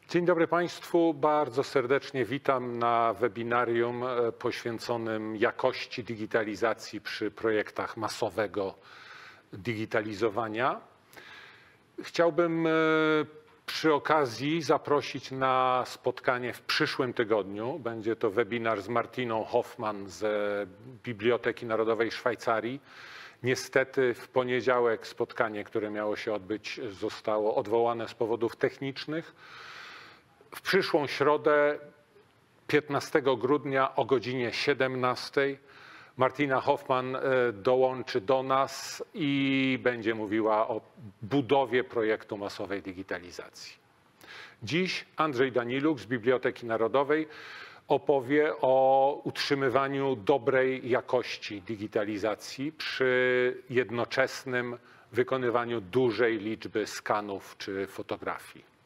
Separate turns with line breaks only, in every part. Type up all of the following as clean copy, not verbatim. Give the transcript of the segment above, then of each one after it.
Dzień dobry Państwu. Bardzo serdecznie witam na webinarium poświęconym jakości digitalizacji przy projektach masowego digitalizowania. Chciałbym przy okazji zaprosić na spotkanie w przyszłym tygodniu. Będzie to webinar z Martiną Hoffmann z Biblioteki Narodowej Szwajcarii. Niestety w poniedziałek spotkanie, które miało się odbyć, zostało odwołane z powodów technicznych. W przyszłą środę, 15 grudnia o godzinie 17 Martina Hoffmann dołączy do nas i będzie mówiła o budowie projektu masowej digitalizacji. Dziś Andrzej Daniluk z Biblioteki Narodowej opowie o utrzymywaniu dobrej jakości digitalizacji przy jednoczesnym wykonywaniu dużej liczby skanów czy fotografii.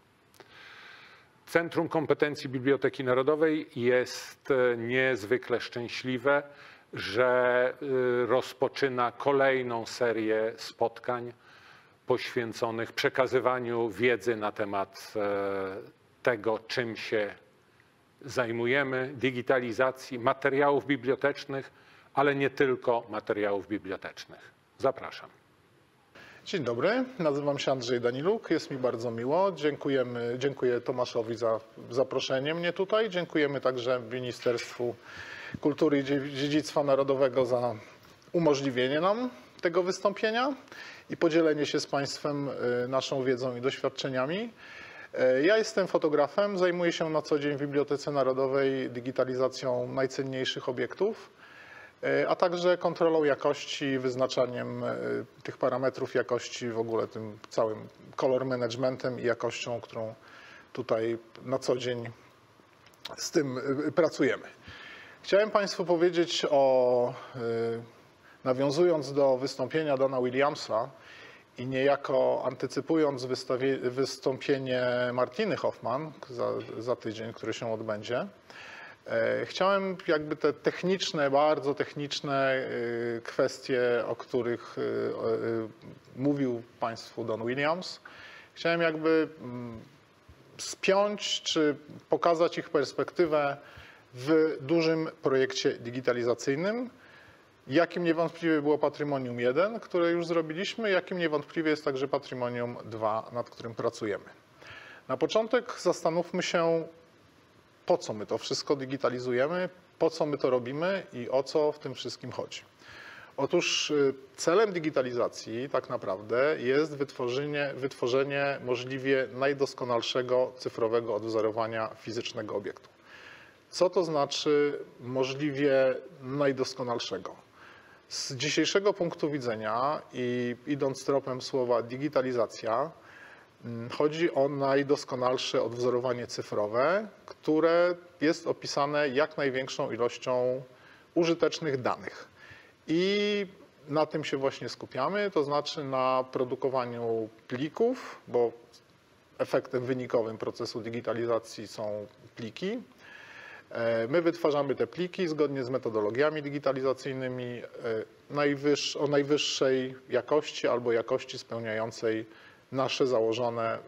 Centrum Kompetencji Biblioteki Narodowej jest niezwykle szczęśliwe, że rozpoczyna kolejną serię spotkań poświęconych przekazywaniu wiedzy na temat tego, czym się zajmujemy, digitalizacji materiałów bibliotecznych, ale nie tylko materiałów bibliotecznych. Zapraszam.
Dzień dobry, nazywam się Andrzej Daniluk, jest mi bardzo miło. Dziękuję Tomaszowi za zaproszenie mnie tutaj. Dziękujemy także Ministerstwu Kultury i Dziedzictwa Narodowego za umożliwienie nam tego wystąpienia i podzielenie się z Państwem naszą wiedzą i doświadczeniami. Ja jestem fotografem, zajmuję się na co dzień w Bibliotece Narodowej digitalizacją najcenniejszych obiektów, a także kontrolą jakości, wyznaczaniem tych parametrów jakości, w ogóle tym całym color managementem i jakością, którą tutaj na co dzień z tym pracujemy. Chciałem Państwu powiedzieć nawiązując do wystąpienia Dona Williamsa i niejako antycypując wystąpienie Martiny Hoffmann za tydzień, które się odbędzie, chciałem jakby te techniczne, bardzo techniczne kwestie, o których mówił Państwu Don Williams, chciałem jakby spiąć czy pokazać ich perspektywę w dużym projekcie digitalizacyjnym, jakim niewątpliwie było Patrimonium 1, które już zrobiliśmy, jakim niewątpliwie jest także Patrimonium 2, nad którym pracujemy. Na początek zastanówmy się, po co my to wszystko digitalizujemy, po co my to robimy i o co w tym wszystkim chodzi. Otóż celem digitalizacji tak naprawdę jest wytworzenie możliwie najdoskonalszego cyfrowego odwzorowania fizycznego obiektu. Co to znaczy możliwie najdoskonalszego? Z dzisiejszego punktu widzenia i idąc tropem słowa digitalizacja, chodzi o najdoskonalsze odwzorowanie cyfrowe, które jest opisane jak największą ilością użytecznych danych. I na tym się właśnie skupiamy, to znaczy na produkowaniu plików, bo efektem wynikowym procesu digitalizacji są pliki. My wytwarzamy te pliki zgodnie z metodologiami digitalizacyjnymi o najwyższej jakości albo jakości spełniającej nasze założone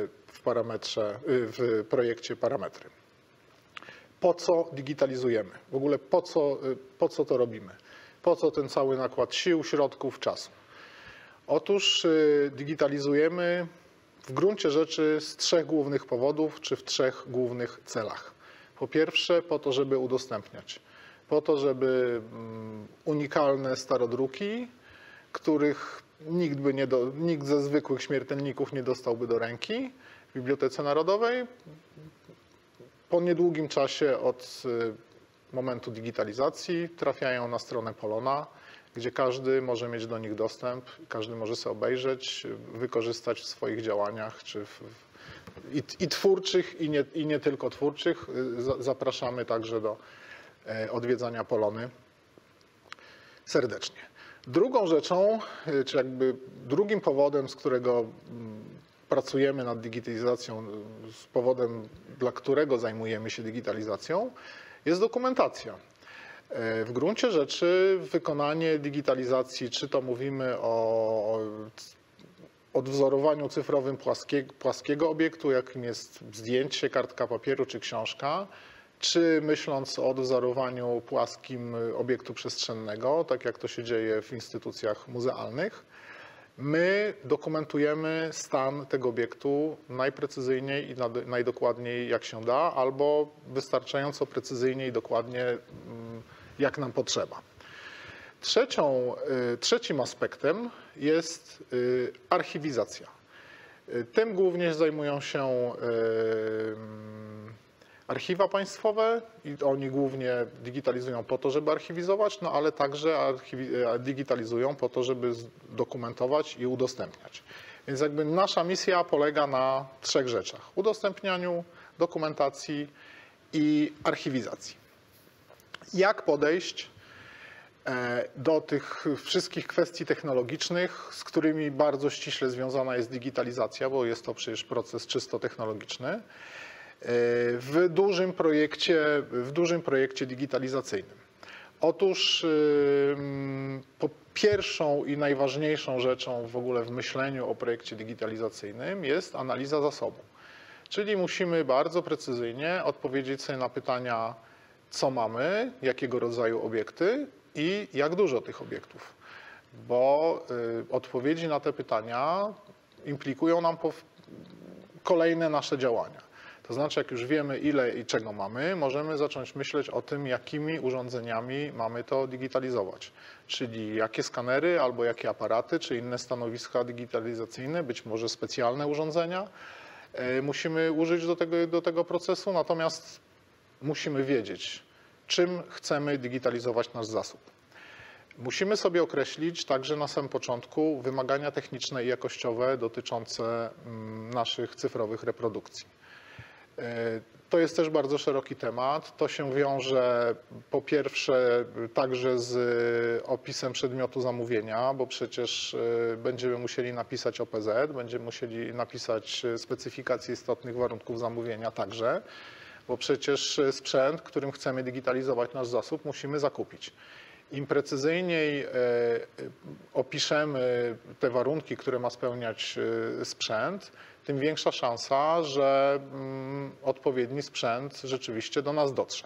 w projekcie parametry. Po co digitalizujemy? W ogóle po co to robimy? Po co ten cały nakład sił, środków, czasu? Otóż digitalizujemy w gruncie rzeczy z trzech głównych powodów, czy w trzech głównych celach. Po pierwsze, po to, żeby udostępniać. Po to, żeby unikalne starodruki, których nikt ze zwykłych śmiertelników nie dostałby do ręki w Bibliotece Narodowej, po niedługim czasie od momentu digitalizacji trafiają na stronę Polona, gdzie każdy może mieć do nich dostęp, każdy może sobie obejrzeć, wykorzystać w swoich działaniach, czy i twórczych, i nie tylko twórczych. Zapraszamy także do odwiedzania Polony serdecznie. Drugą rzeczą, czy jakby drugim powodem, z którego pracujemy nad digitalizacją, z powodem, dla którego zajmujemy się digitalizacją, jest dokumentacja. W gruncie rzeczy wykonanie digitalizacji, czy to mówimy o odwzorowaniu cyfrowym płaskiego obiektu, jakim jest zdjęcie, kartka papieru czy książka, czy myśląc o odwzorowaniu płaskim obiektu przestrzennego, tak jak to się dzieje w instytucjach muzealnych, my dokumentujemy stan tego obiektu najprecyzyjniej i najdokładniej jak się da, albo wystarczająco precyzyjnie i dokładnie jak nam potrzeba. Trzecim aspektem jest archiwizacja. Tym głównie zajmują się archiwa państwowe i oni głównie digitalizują po to, żeby archiwizować, no ale także digitalizują po to, żeby dokumentować i udostępniać. Więc jakby nasza misja polega na 3 rzeczach: udostępnianiu, dokumentacji i archiwizacji. Jak podejść do tych wszystkich kwestii technologicznych, z którymi bardzo ściśle związana jest digitalizacja, bo jest to przecież proces czysto technologiczny, w dużym projekcie digitalizacyjnym. Otóż pierwszą i najważniejszą rzeczą w ogóle w myśleniu o projekcie digitalizacyjnym jest analiza zasobu. Czyli musimy bardzo precyzyjnie odpowiedzieć sobie na pytania, co mamy, jakiego rodzaju obiekty i jak dużo tych obiektów. Bo odpowiedzi na te pytania implikują nam kolejne nasze działania. To znaczy, jak już wiemy, ile i czego mamy, możemy zacząć myśleć o tym, jakimi urządzeniami mamy to digitalizować. Czyli jakie skanery albo jakie aparaty, czy inne stanowiska digitalizacyjne, być może specjalne urządzenia musimy użyć do tego procesu, natomiast musimy wiedzieć, czym chcemy digitalizować nasz zasób. Musimy sobie określić także na samym początku wymagania techniczne i jakościowe dotyczące naszych cyfrowych reprodukcji. To jest też bardzo szeroki temat. To się wiąże po pierwsze także z opisem przedmiotu zamówienia, bo przecież będziemy musieli napisać OPZ, będziemy musieli napisać specyfikację istotnych warunków zamówienia także, bo przecież sprzęt, którym chcemy digitalizować nasz zasób, musimy zakupić. Im precyzyjniej opiszemy te warunki, które ma spełniać sprzęt, tym większa szansa, że odpowiedni sprzęt rzeczywiście do nas dotrze.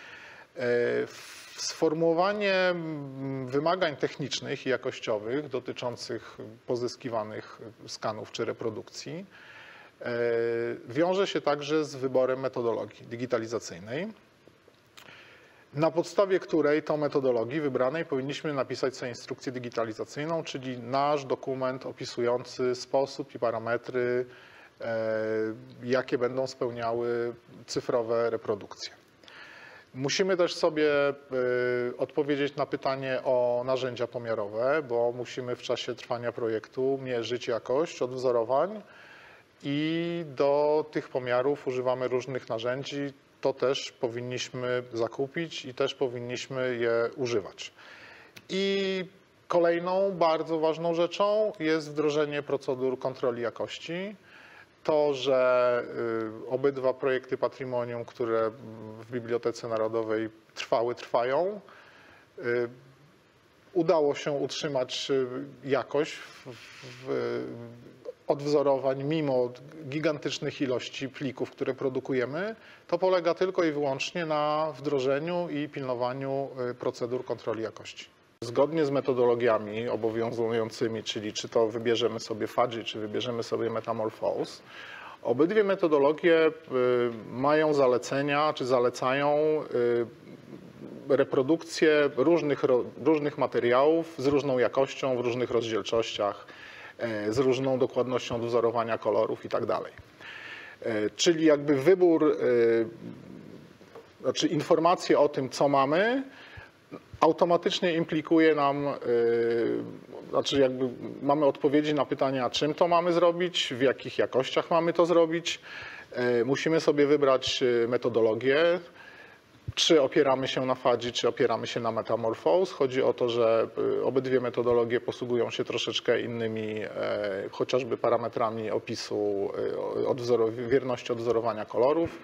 Sformułowanie wymagań technicznych i jakościowych dotyczących pozyskiwanych skanów czy reprodukcji wiąże się także z wyborem metodologii digitalizacyjnej, na podstawie której to metodologii wybranej powinniśmy napisać sobie instrukcję digitalizacyjną, czyli nasz dokument opisujący sposób i parametry, jakie będą spełniały cyfrowe reprodukcje. Musimy też sobie odpowiedzieć na pytanie o narzędzia pomiarowe, bo musimy w czasie trwania projektu mierzyć jakość odwzorowań i do tych pomiarów używamy różnych narzędzi. To też powinniśmy zakupić i też powinniśmy je używać. I kolejną bardzo ważną rzeczą jest wdrożenie procedur kontroli jakości. To, że obydwa projekty Patrimonium, które w Bibliotece Narodowej trwają, udało się utrzymać jakość odwzorowań mimo gigantycznych ilości plików, które produkujemy, to polega tylko i wyłącznie na wdrożeniu i pilnowaniu procedur kontroli jakości. Zgodnie z metodologiami obowiązującymi, czyli czy to wybierzemy sobie Fudgy, czy wybierzemy sobie Metamorphose, obydwie metodologie mają zalecenia, czy zalecają reprodukcję różnych materiałów z różną jakością, w różnych rozdzielczościach, z różną dokładnością odwzorowania kolorów i tak dalej. Czyli jakby wybór, znaczy informacje o tym, co mamy, automatycznie implikuje nam, znaczy jakby mamy odpowiedzi na pytania, czym to mamy zrobić, w jakich jakościach mamy to zrobić. Musimy sobie wybrać metodologię, czy opieramy się na Fudgy, czy opieramy się na Metamorphose. Chodzi o to, że obydwie metodologie posługują się troszeczkę innymi, chociażby parametrami opisu wierności odwzorowania kolorów.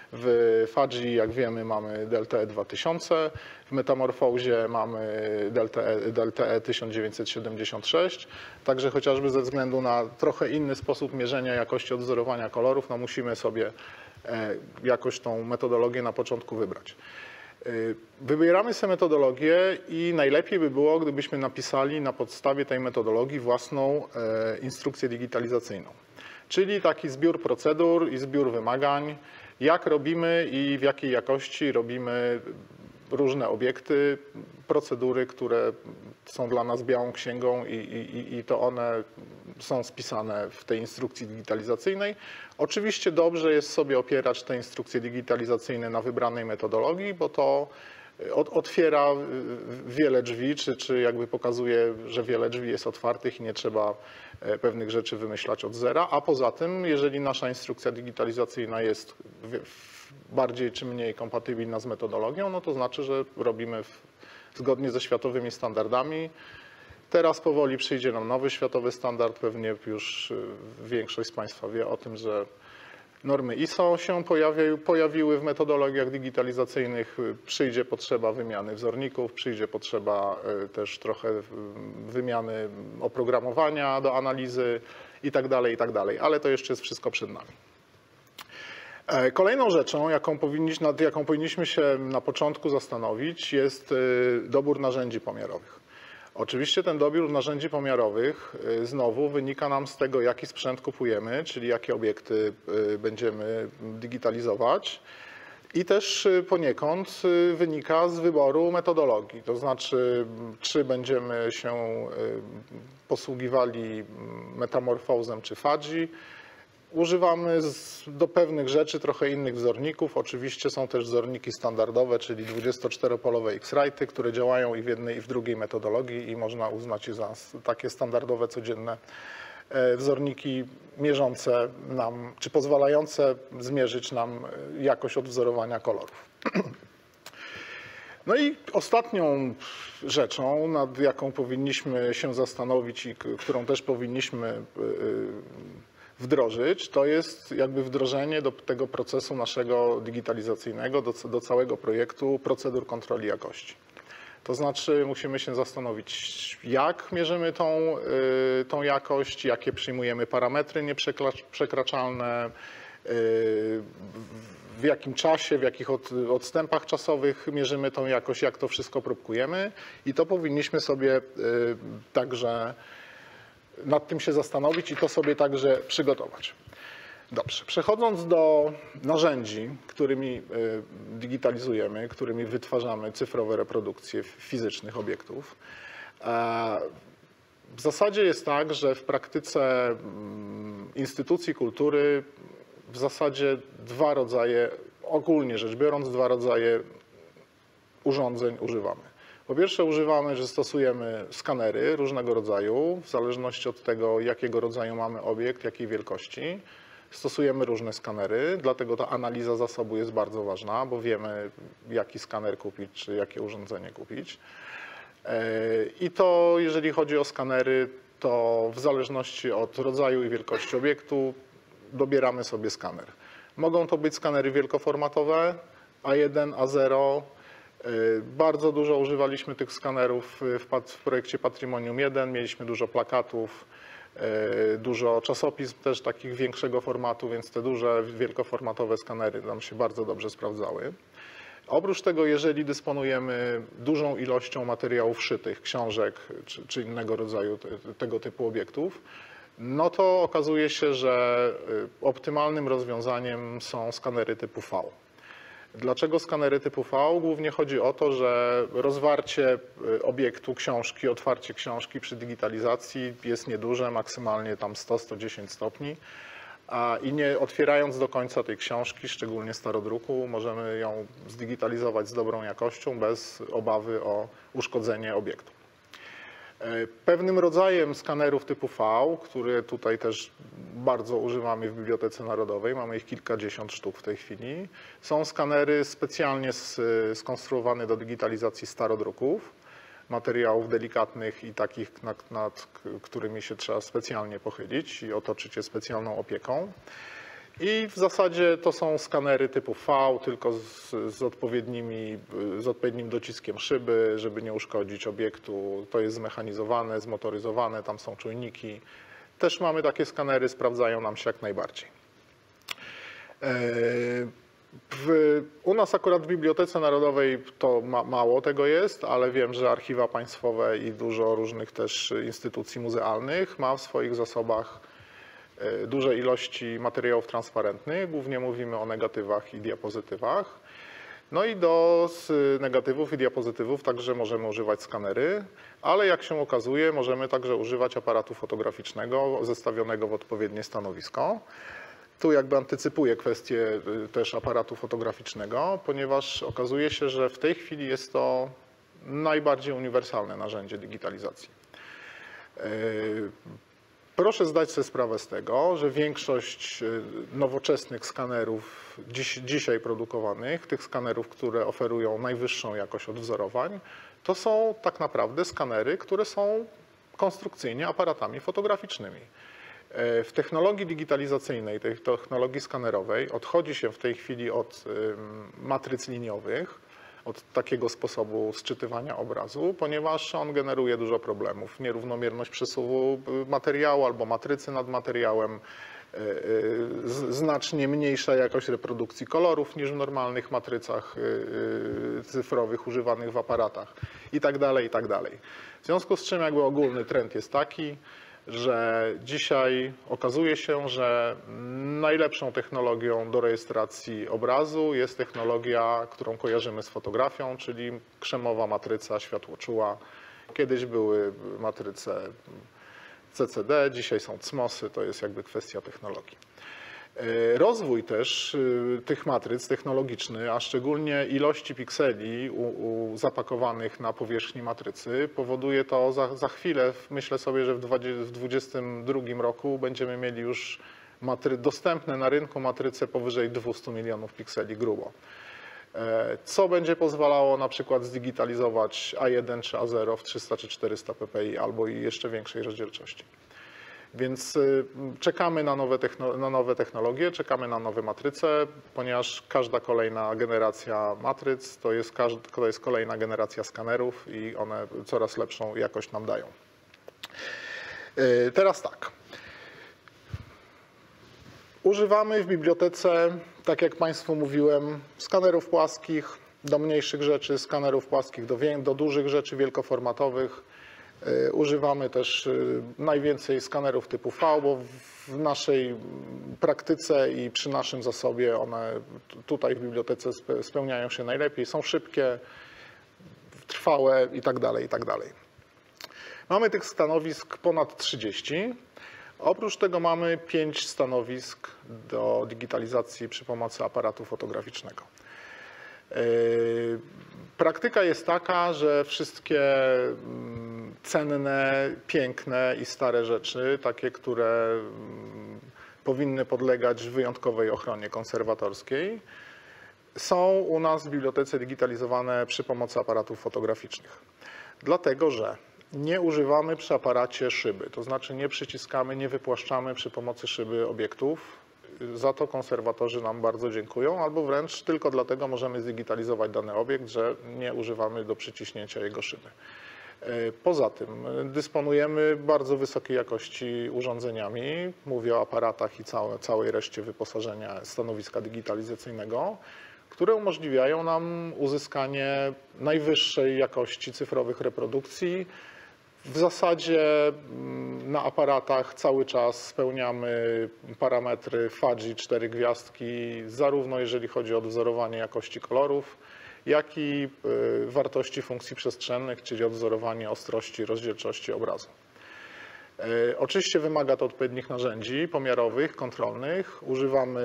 W Fadzi, jak wiemy, mamy Delta E 2000, w Metamorfozie mamy Delta E 1976, także chociażby ze względu na trochę inny sposób mierzenia jakości odwzorowania kolorów, no musimy sobie jakoś tą metodologię na początku wybrać. Wybieramy sobie metodologię i najlepiej by było, gdybyśmy napisali na podstawie tej metodologii własną instrukcję digitalizacyjną. Czyli taki zbiór procedur i zbiór wymagań, jak robimy i w jakiej jakości robimy różne obiekty, procedury, które są dla nas białą księgą i to one są spisane w tej instrukcji digitalizacyjnej. Oczywiście dobrze jest sobie opierać te instrukcje digitalizacyjne na wybranej metodologii, bo to otwiera wiele drzwi, czy jakby pokazuje, że wiele drzwi jest otwartych i nie trzeba pewnych rzeczy wymyślać od zera. A poza tym, jeżeli nasza instrukcja digitalizacyjna jest bardziej czy mniej kompatybilna z metodologią, no to znaczy, że robimy zgodnie ze światowymi standardami. Teraz powoli przyjdzie nam nowy światowy standard, pewnie już większość z Państwa wie o tym, że normy ISO się pojawiły w metodologiach digitalizacyjnych, przyjdzie potrzeba wymiany wzorników, przyjdzie potrzeba też trochę wymiany oprogramowania do analizy itd., ale to jeszcze jest wszystko przed nami. Kolejną rzeczą, nad jaką powinniśmy się na początku zastanowić, jest dobór narzędzi pomiarowych. Oczywiście ten dobór narzędzi pomiarowych znowu wynika nam z tego, jaki sprzęt kupujemy, czyli jakie obiekty będziemy digitalizować i też poniekąd wynika z wyboru metodologii. To znaczy, czy będziemy się posługiwali Metamorfozem czy Fadzi. Używamy do pewnych rzeczy trochę innych wzorników. Oczywiście są też wzorniki standardowe, czyli 24-polowe X-Rite'y, które działają i w jednej i w drugiej metodologii i można uznać je za takie standardowe, codzienne wzorniki mierzące nam, czy pozwalające zmierzyć nam jakość odwzorowania kolorów. No i ostatnią rzeczą, nad jaką powinniśmy się zastanowić i którą też powinniśmy wdrożyć, to jest jakby wdrożenie do tego procesu naszego digitalizacyjnego, do całego projektu procedur kontroli jakości. To znaczy musimy się zastanowić, jak mierzymy tą jakość, jakie przyjmujemy parametry nieprzekraczalne, w jakim czasie, w jakich odstępach czasowych mierzymy tą jakość, jak to wszystko próbkujemy i to powinniśmy sobie także nad tym się zastanowić i to sobie także przygotować. Dobrze, przechodząc do narzędzi, którymi digitalizujemy, którymi wytwarzamy cyfrowe reprodukcje fizycznych obiektów. W zasadzie jest tak, że w praktyce instytucji kultury w zasadzie ogólnie rzecz biorąc, dwa rodzaje urządzeń używamy. Po pierwsze używamy, że stosujemy skanery różnego rodzaju, w zależności od tego, jakiego rodzaju mamy obiekt, jakiej wielkości. Stosujemy różne skanery, dlatego ta analiza zasobu jest bardzo ważna, bo wiemy, jaki skaner kupić, czy jakie urządzenie kupić. I to, jeżeli chodzi o skanery, to w zależności od rodzaju i wielkości obiektu dobieramy sobie skaner. Mogą to być skanery wielkoformatowe, A1, A0. Bardzo dużo używaliśmy tych skanerów w projekcie Patrimonium 1. Mieliśmy dużo plakatów, dużo czasopism też takich większego formatu, więc te duże, wielkoformatowe skanery nam się bardzo dobrze sprawdzały. Oprócz tego, jeżeli dysponujemy dużą ilością materiałów szytych, książek czy innego rodzaju tego typu obiektów, no to okazuje się, że optymalnym rozwiązaniem są skanery typu V. Dlaczego skanery typu V? Głównie chodzi o to, że rozwarcie obiektu książki, otwarcie książki przy digitalizacji jest nieduże, maksymalnie tam 100-110 stopni. I nie otwierając do końca tej książki, szczególnie starodruku, możemy ją zdigitalizować z dobrą jakością bez obawy o uszkodzenie obiektu. Pewnym rodzajem skanerów typu V, które tutaj też bardzo używamy w Bibliotece Narodowej, mamy ich kilkadziesiąt sztuk w tej chwili, są skanery specjalnie skonstruowane do digitalizacji starodruków, materiałów delikatnych i takich, nad którymi się trzeba specjalnie pochylić i otoczyć je specjalną opieką. I w zasadzie to są skanery typu V, tylko z odpowiednim dociskiem szyby, żeby nie uszkodzić obiektu. To jest zmechanizowane, zmotoryzowane, tam są czujniki. Też mamy takie skanery, sprawdzają nam się jak najbardziej. U nas akurat w Bibliotece Narodowej to mało tego jest, ale wiem, że archiwa państwowe i dużo różnych też instytucji muzealnych ma w swoich zasobach duże ilości materiałów transparentnych. Głównie mówimy o negatywach i diapozytywach. No i do negatywów i diapozytywów także możemy używać skanery, ale jak się okazuje, możemy także używać aparatu fotograficznego zestawionego w odpowiednie stanowisko. Tu jakby antycypuję kwestię też aparatu fotograficznego, ponieważ okazuje się, że w tej chwili jest to najbardziej uniwersalne narzędzie digitalizacji. Proszę zdać sobie sprawę z tego, że większość nowoczesnych skanerów dzisiaj produkowanych, tych skanerów, które oferują najwyższą jakość odwzorowań, to są tak naprawdę skanery, które są konstrukcyjnie aparatami fotograficznymi. W technologii digitalizacyjnej, tej technologii skanerowej odchodzi się w tej chwili od matryc liniowych, od takiego sposobu sczytywania obrazu, ponieważ on generuje dużo problemów. Nierównomierność przesuwu materiału albo matrycy nad materiałem, znacznie mniejsza jakość reprodukcji kolorów niż w normalnych matrycach cyfrowych używanych w aparatach itd., itd. W związku z czym jakby ogólny trend jest taki, że dzisiaj okazuje się, że najlepszą technologią do rejestracji obrazu jest technologia, którą kojarzymy z fotografią, czyli krzemowa matryca światłoczuła. Kiedyś były matryce CCD, dzisiaj są CMOS-y, to jest jakby kwestia technologii. Rozwój też tych matryc technologiczny, a szczególnie ilości pikseli zapakowanych na powierzchni matrycy powoduje to za chwilę, myślę sobie, że w 2022 roku będziemy mieli już dostępne na rynku matryce powyżej 200 milionów pikseli grubo. Co będzie pozwalało na przykład zdigitalizować A1 czy A0 w 300 czy 400 ppi albo i jeszcze większej rozdzielczości. Więc czekamy na nowe technologie, czekamy na nowe matryce, ponieważ każda kolejna generacja matryc to jest kolejna generacja skanerów i one coraz lepszą jakość nam dają. Teraz tak. Używamy w bibliotece, tak jak Państwu mówiłem, skanerów płaskich do mniejszych rzeczy, skanerów płaskich do dużych rzeczy wielkoformatowych. Używamy też najwięcej skanerów typu V, bo w naszej praktyce i przy naszym zasobie one tutaj w bibliotece spełniają się najlepiej, są szybkie, trwałe itd., itd. Mamy tych stanowisk ponad 30. Oprócz tego mamy 5 stanowisk do digitalizacji przy pomocy aparatu fotograficznego. Praktyka jest taka, że wszystkie cenne, piękne i stare rzeczy, takie, które powinny podlegać wyjątkowej ochronie konserwatorskiej, są u nas w bibliotece digitalizowane przy pomocy aparatów fotograficznych. Dlatego, że nie używamy przy aparacie szyby, to znaczy nie przyciskamy, nie wypłaszczamy przy pomocy szyby obiektów. Za to konserwatorzy nam bardzo dziękują, albo wręcz tylko dlatego możemy zdigitalizować dany obiekt, że nie używamy do przyciśnięcia jego szyby. Poza tym dysponujemy bardzo wysokiej jakości urządzeniami, mówię o aparatach i całej reszcie wyposażenia stanowiska digitalizacyjnego, które umożliwiają nam uzyskanie najwyższej jakości cyfrowych reprodukcji. W zasadzie na aparatach cały czas spełniamy parametry Fudgy 4 gwiazdki, zarówno jeżeli chodzi o odwzorowanie jakości kolorów, jak i wartości funkcji przestrzennych, czyli odwzorowanie ostrości, rozdzielczości obrazu. Oczywiście wymaga to odpowiednich narzędzi pomiarowych, kontrolnych. Używamy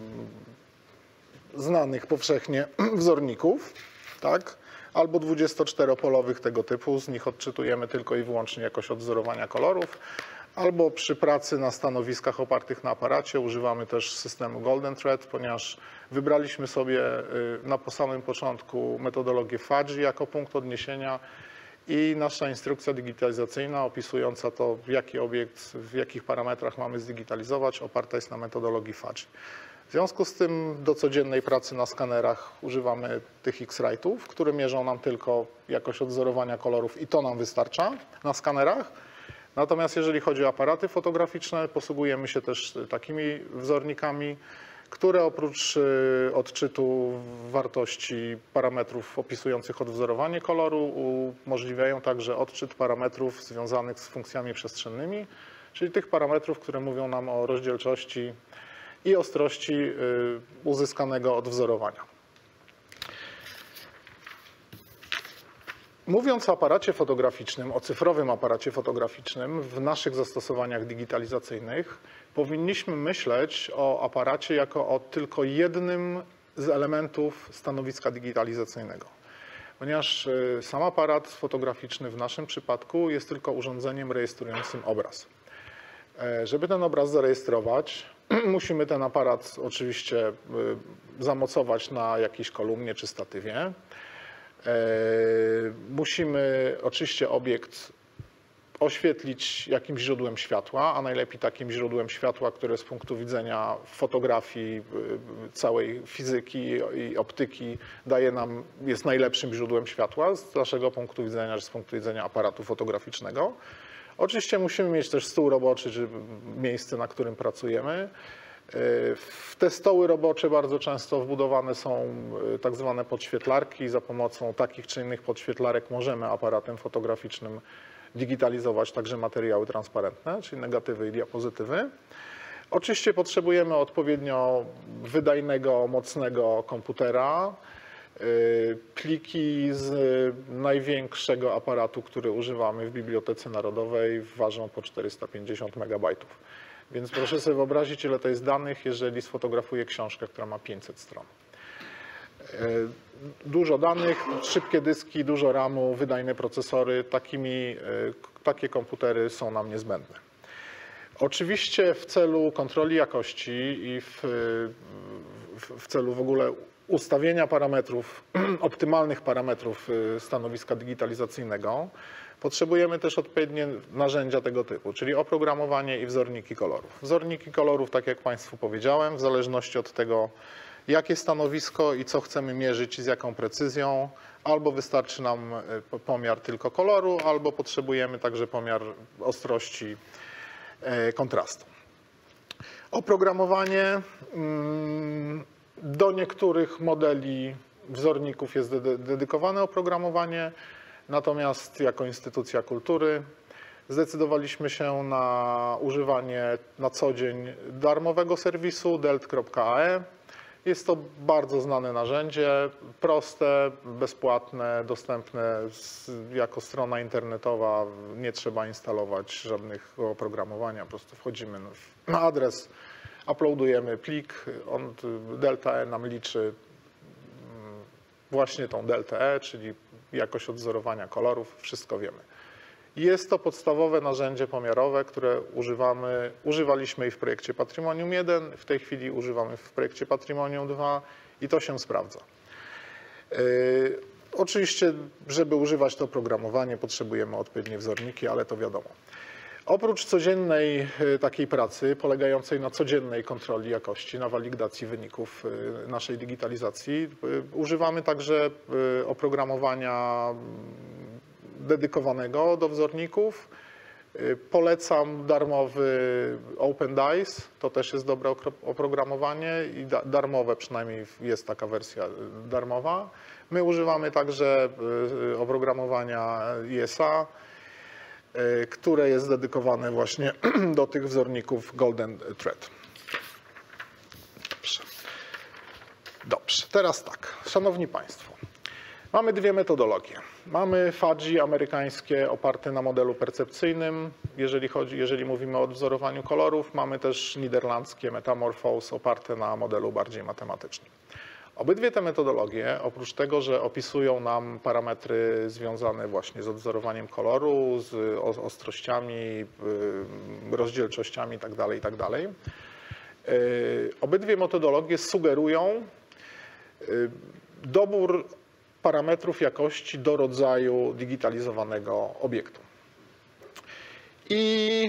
znanych powszechnie wzorników, tak? Albo 24-polowych tego typu, z nich odczytujemy tylko i wyłącznie jakość odwzorowania kolorów, albo przy pracy na stanowiskach opartych na aparacie używamy też systemu Golden Thread, ponieważ wybraliśmy sobie na samym początku metodologię Fudgy jako punkt odniesienia i nasza instrukcja digitalizacyjna opisująca to, jaki obiekt, w jakich parametrach mamy zdigitalizować, oparta jest na metodologii Fudge. W związku z tym do codziennej pracy na skanerach używamy tych X-Rite'ów, które mierzą nam tylko jakość odwzorowania kolorów i to nam wystarcza na skanerach. Natomiast jeżeli chodzi o aparaty fotograficzne, posługujemy się też takimi wzornikami, które oprócz odczytu wartości parametrów opisujących odwzorowanie koloru umożliwiają także odczyt parametrów związanych z funkcjami przestrzennymi, czyli tych parametrów, które mówią nam o rozdzielczości i ostrości uzyskanego odwzorowania. Mówiąc o aparacie fotograficznym, o cyfrowym aparacie fotograficznym w naszych zastosowaniach digitalizacyjnych, powinniśmy myśleć o aparacie jako o tylko jednym z elementów stanowiska digitalizacyjnego. Ponieważ sam aparat fotograficzny w naszym przypadku jest tylko urządzeniem rejestrującym obraz. Żeby ten obraz zarejestrować, musimy ten aparat oczywiście zamocować na jakiejś kolumnie czy statywie. Musimy oczywiście obiekt oświetlić jakimś źródłem światła, a najlepiej takim źródłem światła, które z punktu widzenia fotografii, całej fizyki i optyki jest najlepszym źródłem światła z naszego punktu widzenia, z punktu widzenia aparatu fotograficznego. Oczywiście musimy mieć też stół roboczy, czy miejsce, na którym pracujemy. W te stoły robocze bardzo często wbudowane są tak zwane podświetlarki. Za pomocą takich czy innych podświetlarek możemy aparatem fotograficznym digitalizować także materiały transparentne, czyli negatywy i diapozytywy. Oczywiście potrzebujemy odpowiednio wydajnego, mocnego komputera. Pliki z największego aparatu, który używamy w Bibliotece Narodowej, ważą po 450 MB. Więc proszę sobie wyobrazić, ile to jest danych, jeżeli sfotografuję książkę, która ma 500 stron. Dużo danych, szybkie dyski, dużo RAM-u, wydajne procesory, takie komputery są nam niezbędne. Oczywiście w celu kontroli jakości i w celu w ogóle ustawienia parametrów, optymalnych parametrów stanowiska digitalizacyjnego, potrzebujemy też odpowiednie narzędzia tego typu, czyli oprogramowanie i wzorniki kolorów. Wzorniki kolorów, tak jak Państwu powiedziałem, w zależności od tego, jakie stanowisko i co chcemy mierzyć i z jaką precyzją, albo wystarczy nam pomiar tylko koloru, albo potrzebujemy także pomiar ostrości kontrastu. Oprogramowanie do niektórych modeli wzorników jest dedykowane oprogramowanie, natomiast jako instytucja kultury zdecydowaliśmy się na używanie na co dzień darmowego serwisu delt.ae. Jest to bardzo znane narzędzie, proste, bezpłatne, dostępne jako strona internetowa. Nie trzeba instalować żadnego oprogramowania, po prostu wchodzimy na adres, uploadujemy plik, Delta-E nam liczy właśnie tą Delta-E, czyli jakość odwzorowania kolorów, wszystko wiemy. Jest to podstawowe narzędzie pomiarowe, które używaliśmy i w projekcie Patrimonium 1, w tej chwili używamy w projekcie Patrimonium 2 i to się sprawdza. Oczywiście, żeby używać to oprogramowanie, potrzebujemy odpowiednie wzorniki, ale to wiadomo. Oprócz codziennej takiej pracy, polegającej na codziennej kontroli jakości, na walidacji wyników naszej digitalizacji, używamy także oprogramowania dedykowanego do wzorników. Polecam darmowy OpenDice, to też jest dobre oprogramowanie i darmowe, przynajmniej jest taka wersja darmowa. My używamy także oprogramowania ISA, które jest dedykowane właśnie do tych wzorników Golden Thread. Dobrze, teraz tak, szanowni Państwo, mamy dwie metodologie. Mamy Fudge amerykańskie oparte na modelu percepcyjnym, jeżeli mówimy o odwzorowaniu kolorów. Mamy też niderlandzkie Metamorphose oparte na modelu bardziej matematycznym. Obydwie te metodologie, oprócz tego, że opisują nam parametry związane właśnie z odwzorowaniem koloru, z ostrościami, rozdzielczościami itd., obydwie metodologie sugerują dobór parametrów jakości do rodzaju digitalizowanego obiektu. I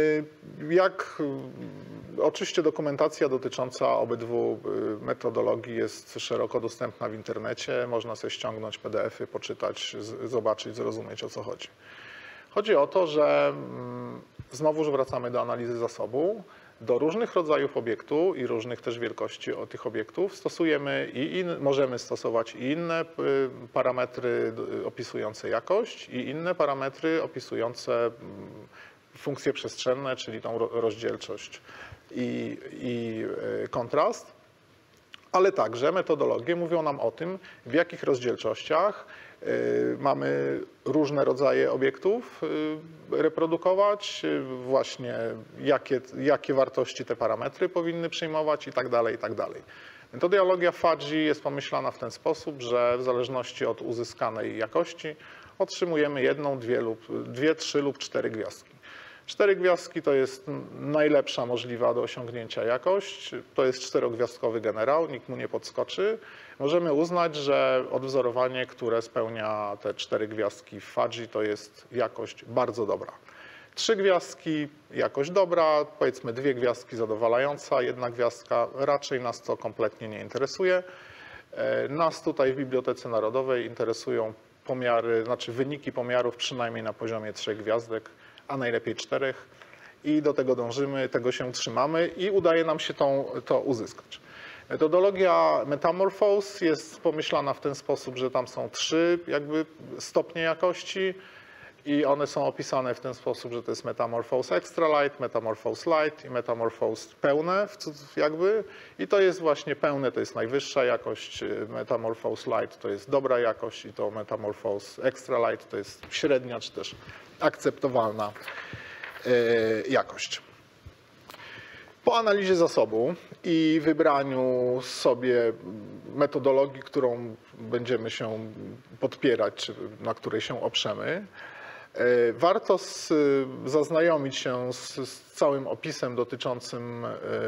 oczywiście dokumentacja dotycząca obydwu metodologii jest szeroko dostępna w internecie. Można sobie ściągnąć PDF-y, poczytać, zobaczyć, zrozumieć, o co chodzi. Chodzi o to, że znowuż wracamy do analizy zasobu. Do różnych rodzajów obiektu i różnych też wielkości tych obiektów stosujemy możemy stosować i inne parametry opisujące jakość i inne parametry opisujące funkcje przestrzenne, czyli tą rozdzielczość i kontrast, ale także metodologie mówią nam o tym, w jakich rozdzielczościach mamy różne rodzaje obiektów reprodukować, właśnie jakie wartości te parametry powinny przyjmować i tak dalej, i tak dalej. Metodologia Fudgy jest pomyślana w ten sposób, że w zależności od uzyskanej jakości otrzymujemy jedną, dwie, 3 lub 4 gwiazdki. 4 gwiazdki to jest najlepsza możliwa do osiągnięcia jakość. To jest 4-gwiazdkowy generał, nikt mu nie podskoczy. Możemy uznać, że odwzorowanie, które spełnia te 4 gwiazdki w Fudgy, to jest jakość bardzo dobra. 3 gwiazdki, jakość dobra, powiedzmy 2 gwiazdki zadowalająca, 1 gwiazdka, raczej nas to kompletnie nie interesuje. Nas tutaj w Bibliotece Narodowej interesują pomiary, znaczy wyniki pomiarów przynajmniej na poziomie 3 gwiazdek, a najlepiej 4 i do tego dążymy, tego się trzymamy i udaje nam się to uzyskać. Metodologia Metamorphose jest pomyślana w ten sposób, że tam są 3 stopnie jakości i one są opisane w ten sposób, że to jest Metamorphose Extra Light, Metamorphose Light i Metamorphose pełne i to jest właśnie pełne, to jest najwyższa jakość, Metamorphose Light to jest dobra jakość i to Metamorphose Extra Light to jest średnia czy też akceptowalna jakość. Po analizie zasobu i wybraniu sobie metodologii, którą będziemy się podpierać, czy na której się oprzemy, warto zaznajomić się z całym opisem dotyczącym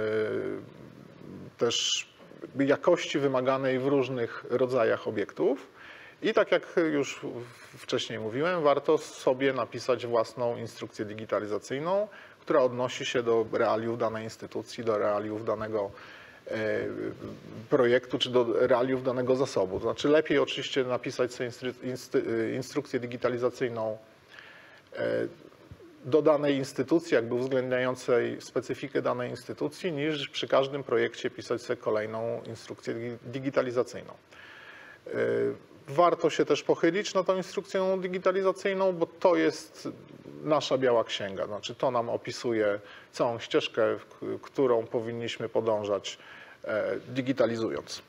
też jakości wymaganej w różnych rodzajach obiektów. I tak jak już wcześniej mówiłem, warto sobie napisać własną instrukcję digitalizacyjną, która odnosi się do realiów danej instytucji, do realiów danego projektu, czy do realiów danego zasobu. To znaczy lepiej oczywiście napisać sobie instrukcję digitalizacyjną do danej instytucji, uwzględniającej specyfikę danej instytucji, niż przy każdym projekcie pisać sobie kolejną instrukcję digitalizacyjną. Warto się też pochylić nad tą instrukcją digitalizacyjną, bo to jest nasza biała księga. Znaczy to nam opisuje całą ścieżkę, którą powinniśmy podążać digitalizując.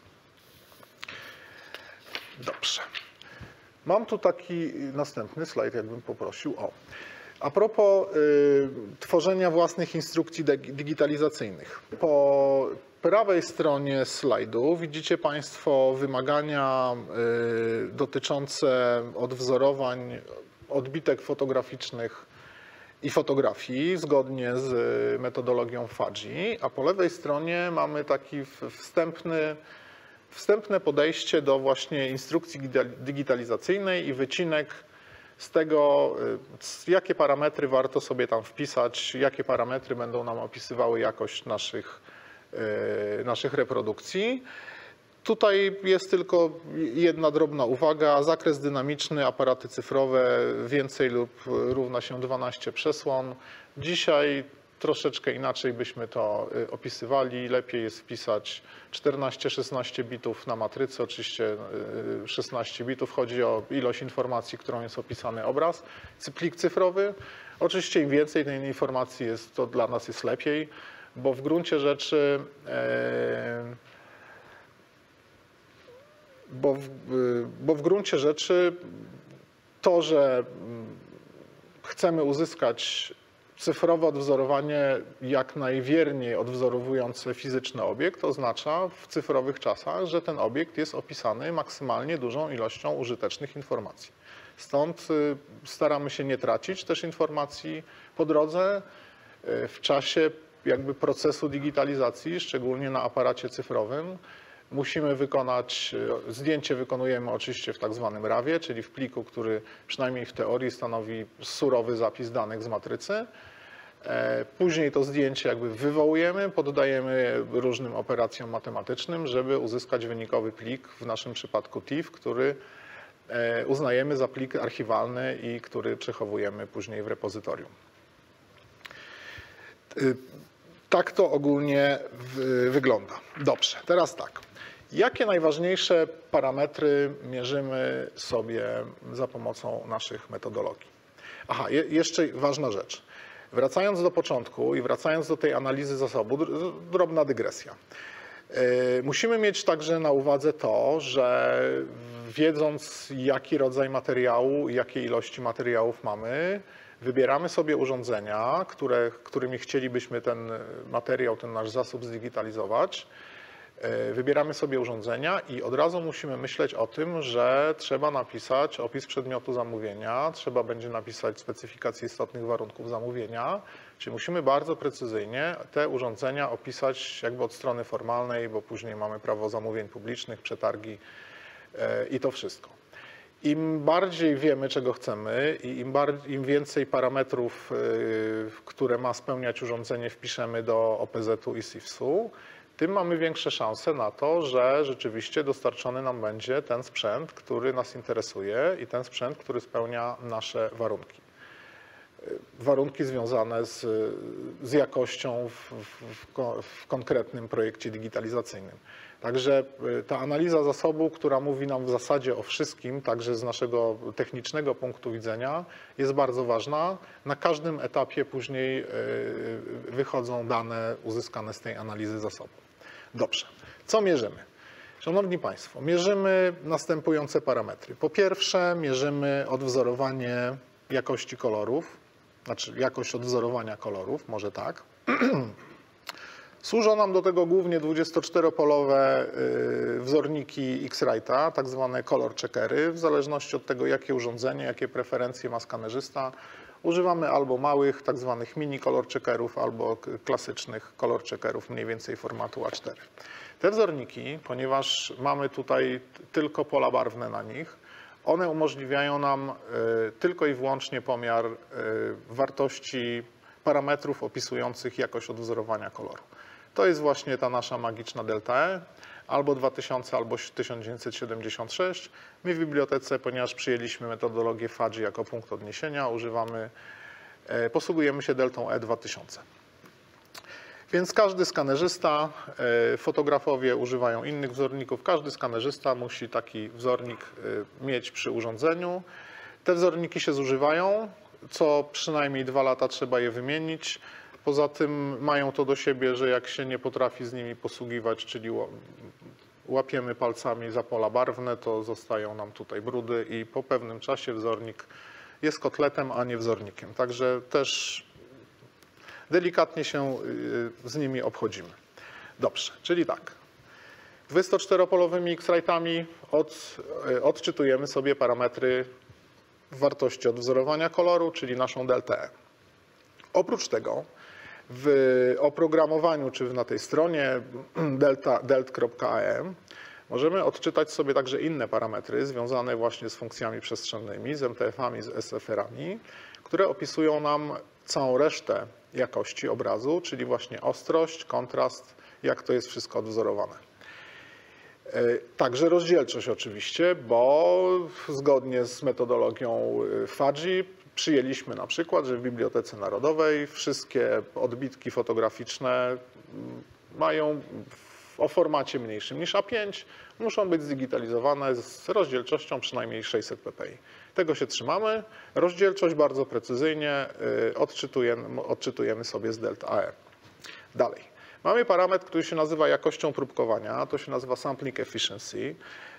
Dobrze. Mam tu taki następny slajd, jakbym poprosił o. A propos tworzenia własnych instrukcji digitalizacyjnych. Po prawej stronie slajdu widzicie Państwo wymagania dotyczące odwzorowań odbitek fotograficznych i fotografii zgodnie z metodologią Fudgy, a po lewej stronie mamy taki wstępne podejście do właśnie instrukcji digitalizacyjnej i wycinek z tego, jakie parametry warto sobie tam wpisać, jakie parametry będą nam opisywały jakość naszych reprodukcji. Tutaj jest tylko jedna drobna uwaga. Zakres dynamiczny, aparaty cyfrowe, więcej lub równa się 12 przesłon. Dzisiaj troszeczkę inaczej byśmy to opisywali. Lepiej jest wpisać 14-16 bitów na matrycy. Oczywiście 16 bitów. Chodzi o ilość informacji, którą jest opisany obraz. Plik cyfrowy. Oczywiście im więcej tej informacji jest, to dla nas jest lepiej, bo w gruncie rzeczy to, że chcemy uzyskać cyfrowe odwzorowanie jak najwierniej odwzorowujące fizyczny obiekt, oznacza w cyfrowych czasach, że ten obiekt jest opisany maksymalnie dużą ilością użytecznych informacji. Stąd staramy się nie tracić też informacji po drodze w czasie procesu digitalizacji, szczególnie na aparacie cyfrowym. musimy wykonać, zdjęcie wykonujemy oczywiście w tak zwanym RAW-ie, czyli w pliku, który przynajmniej w teorii stanowi surowy zapis danych z matrycy. Później to zdjęcie jakby wywołujemy, poddajemy różnym operacjom matematycznym, żeby uzyskać wynikowy plik, w naszym przypadku TIFF, który uznajemy za plik archiwalny i który przechowujemy później w repozytorium. Tak to ogólnie wygląda. Dobrze, teraz tak. Jakie najważniejsze parametry mierzymy sobie za pomocą naszych metodologii? Aha, jeszcze ważna rzecz. Wracając do początku i wracając do tej analizy zasobu, drobna dygresja. Musimy mieć także na uwadze to, że wiedząc jaki rodzaj materiału i jakie ilości materiałów mamy, wybieramy sobie urządzenia, którymi chcielibyśmy ten materiał, ten nasz zasób zdigitalizować. Wybieramy sobie urządzenia i od razu musimy myśleć o tym, że trzeba napisać opis przedmiotu zamówienia, trzeba będzie napisać specyfikację istotnych warunków zamówienia, czyli musimy bardzo precyzyjnie te urządzenia opisać jakby od strony formalnej, bo później mamy prawo zamówień publicznych, przetargi i to wszystko. Im bardziej wiemy, czego chcemy i im więcej parametrów, które ma spełniać urządzenie, wpiszemy do OPZ-u i SIFS-u, tym mamy większe szanse na to, że rzeczywiście dostarczony nam będzie ten sprzęt, który nas interesuje i ten sprzęt, który spełnia nasze warunki. Warunki związane z jakością w konkretnym projekcie digitalizacyjnym. Także ta analiza zasobu, która mówi nam w zasadzie o wszystkim, także z naszego technicznego punktu widzenia, jest bardzo ważna. Na każdym etapie później wychodzą dane uzyskane z tej analizy zasobu. Dobrze, co mierzymy? Szanowni Państwo, mierzymy następujące parametry. Po pierwsze, mierzymy odwzorowanie jakości kolorów, znaczy jakość odwzorowania kolorów, może tak. Służą nam do tego głównie 24-polowe wzorniki X-Rite'a, tak zwane color checkery. W zależności od tego, jakie urządzenie, jakie preferencje ma skanerzysta, używamy albo małych, tak zwanych mini color checkerów, albo klasycznych color checkerów, mniej więcej formatu A4. Te wzorniki, ponieważ mamy tutaj tylko pola barwne na nich, one umożliwiają nam tylko i wyłącznie pomiar wartości parametrów opisujących jakość odwzorowania koloru. To jest właśnie ta nasza magiczna delta E, albo 2000, albo 1976. My w bibliotece, ponieważ przyjęliśmy metodologię Fudgy jako punkt odniesienia, posługujemy się deltą E 2000. Więc każdy skanerzysta, fotografowie używają innych wzorników, każdy skanerzysta musi taki wzornik mieć przy urządzeniu. Te wzorniki się zużywają, co przynajmniej 2 lata trzeba je wymienić. Poza tym mają to do siebie, że jak się nie potrafi z nimi posługiwać, czyli łapiemy palcami za pola barwne, to zostają nam tutaj brudy i po pewnym czasie wzornik jest kotletem, a nie wzornikiem. Także też delikatnie się z nimi obchodzimy. Dobrze, czyli tak. 24-polowymi X-Rite'ami odczytujemy sobie parametry wartości odwzorowania koloru, czyli naszą deltę E. Oprócz tego w oprogramowaniu, czy na tej stronie delt.am możemy odczytać sobie także inne parametry związane właśnie z funkcjami przestrzennymi, z MTF-ami, z SFR-ami, które opisują nam całą resztę jakości obrazu, czyli właśnie ostrość, kontrast, jak to jest wszystko odwzorowane. Także rozdzielczość oczywiście, bo zgodnie z metodologią Fudgy przyjęliśmy na przykład, że w Bibliotece Narodowej wszystkie odbitki fotograficzne mają o formacie mniejszym niż A5, muszą być zdigitalizowane z rozdzielczością przynajmniej 600 ppi. Tego się trzymamy. Rozdzielczość bardzo precyzyjnie odczytujemy sobie z delta E. Dalej. Mamy parametr, który się nazywa jakością próbkowania, to się nazywa sampling efficiency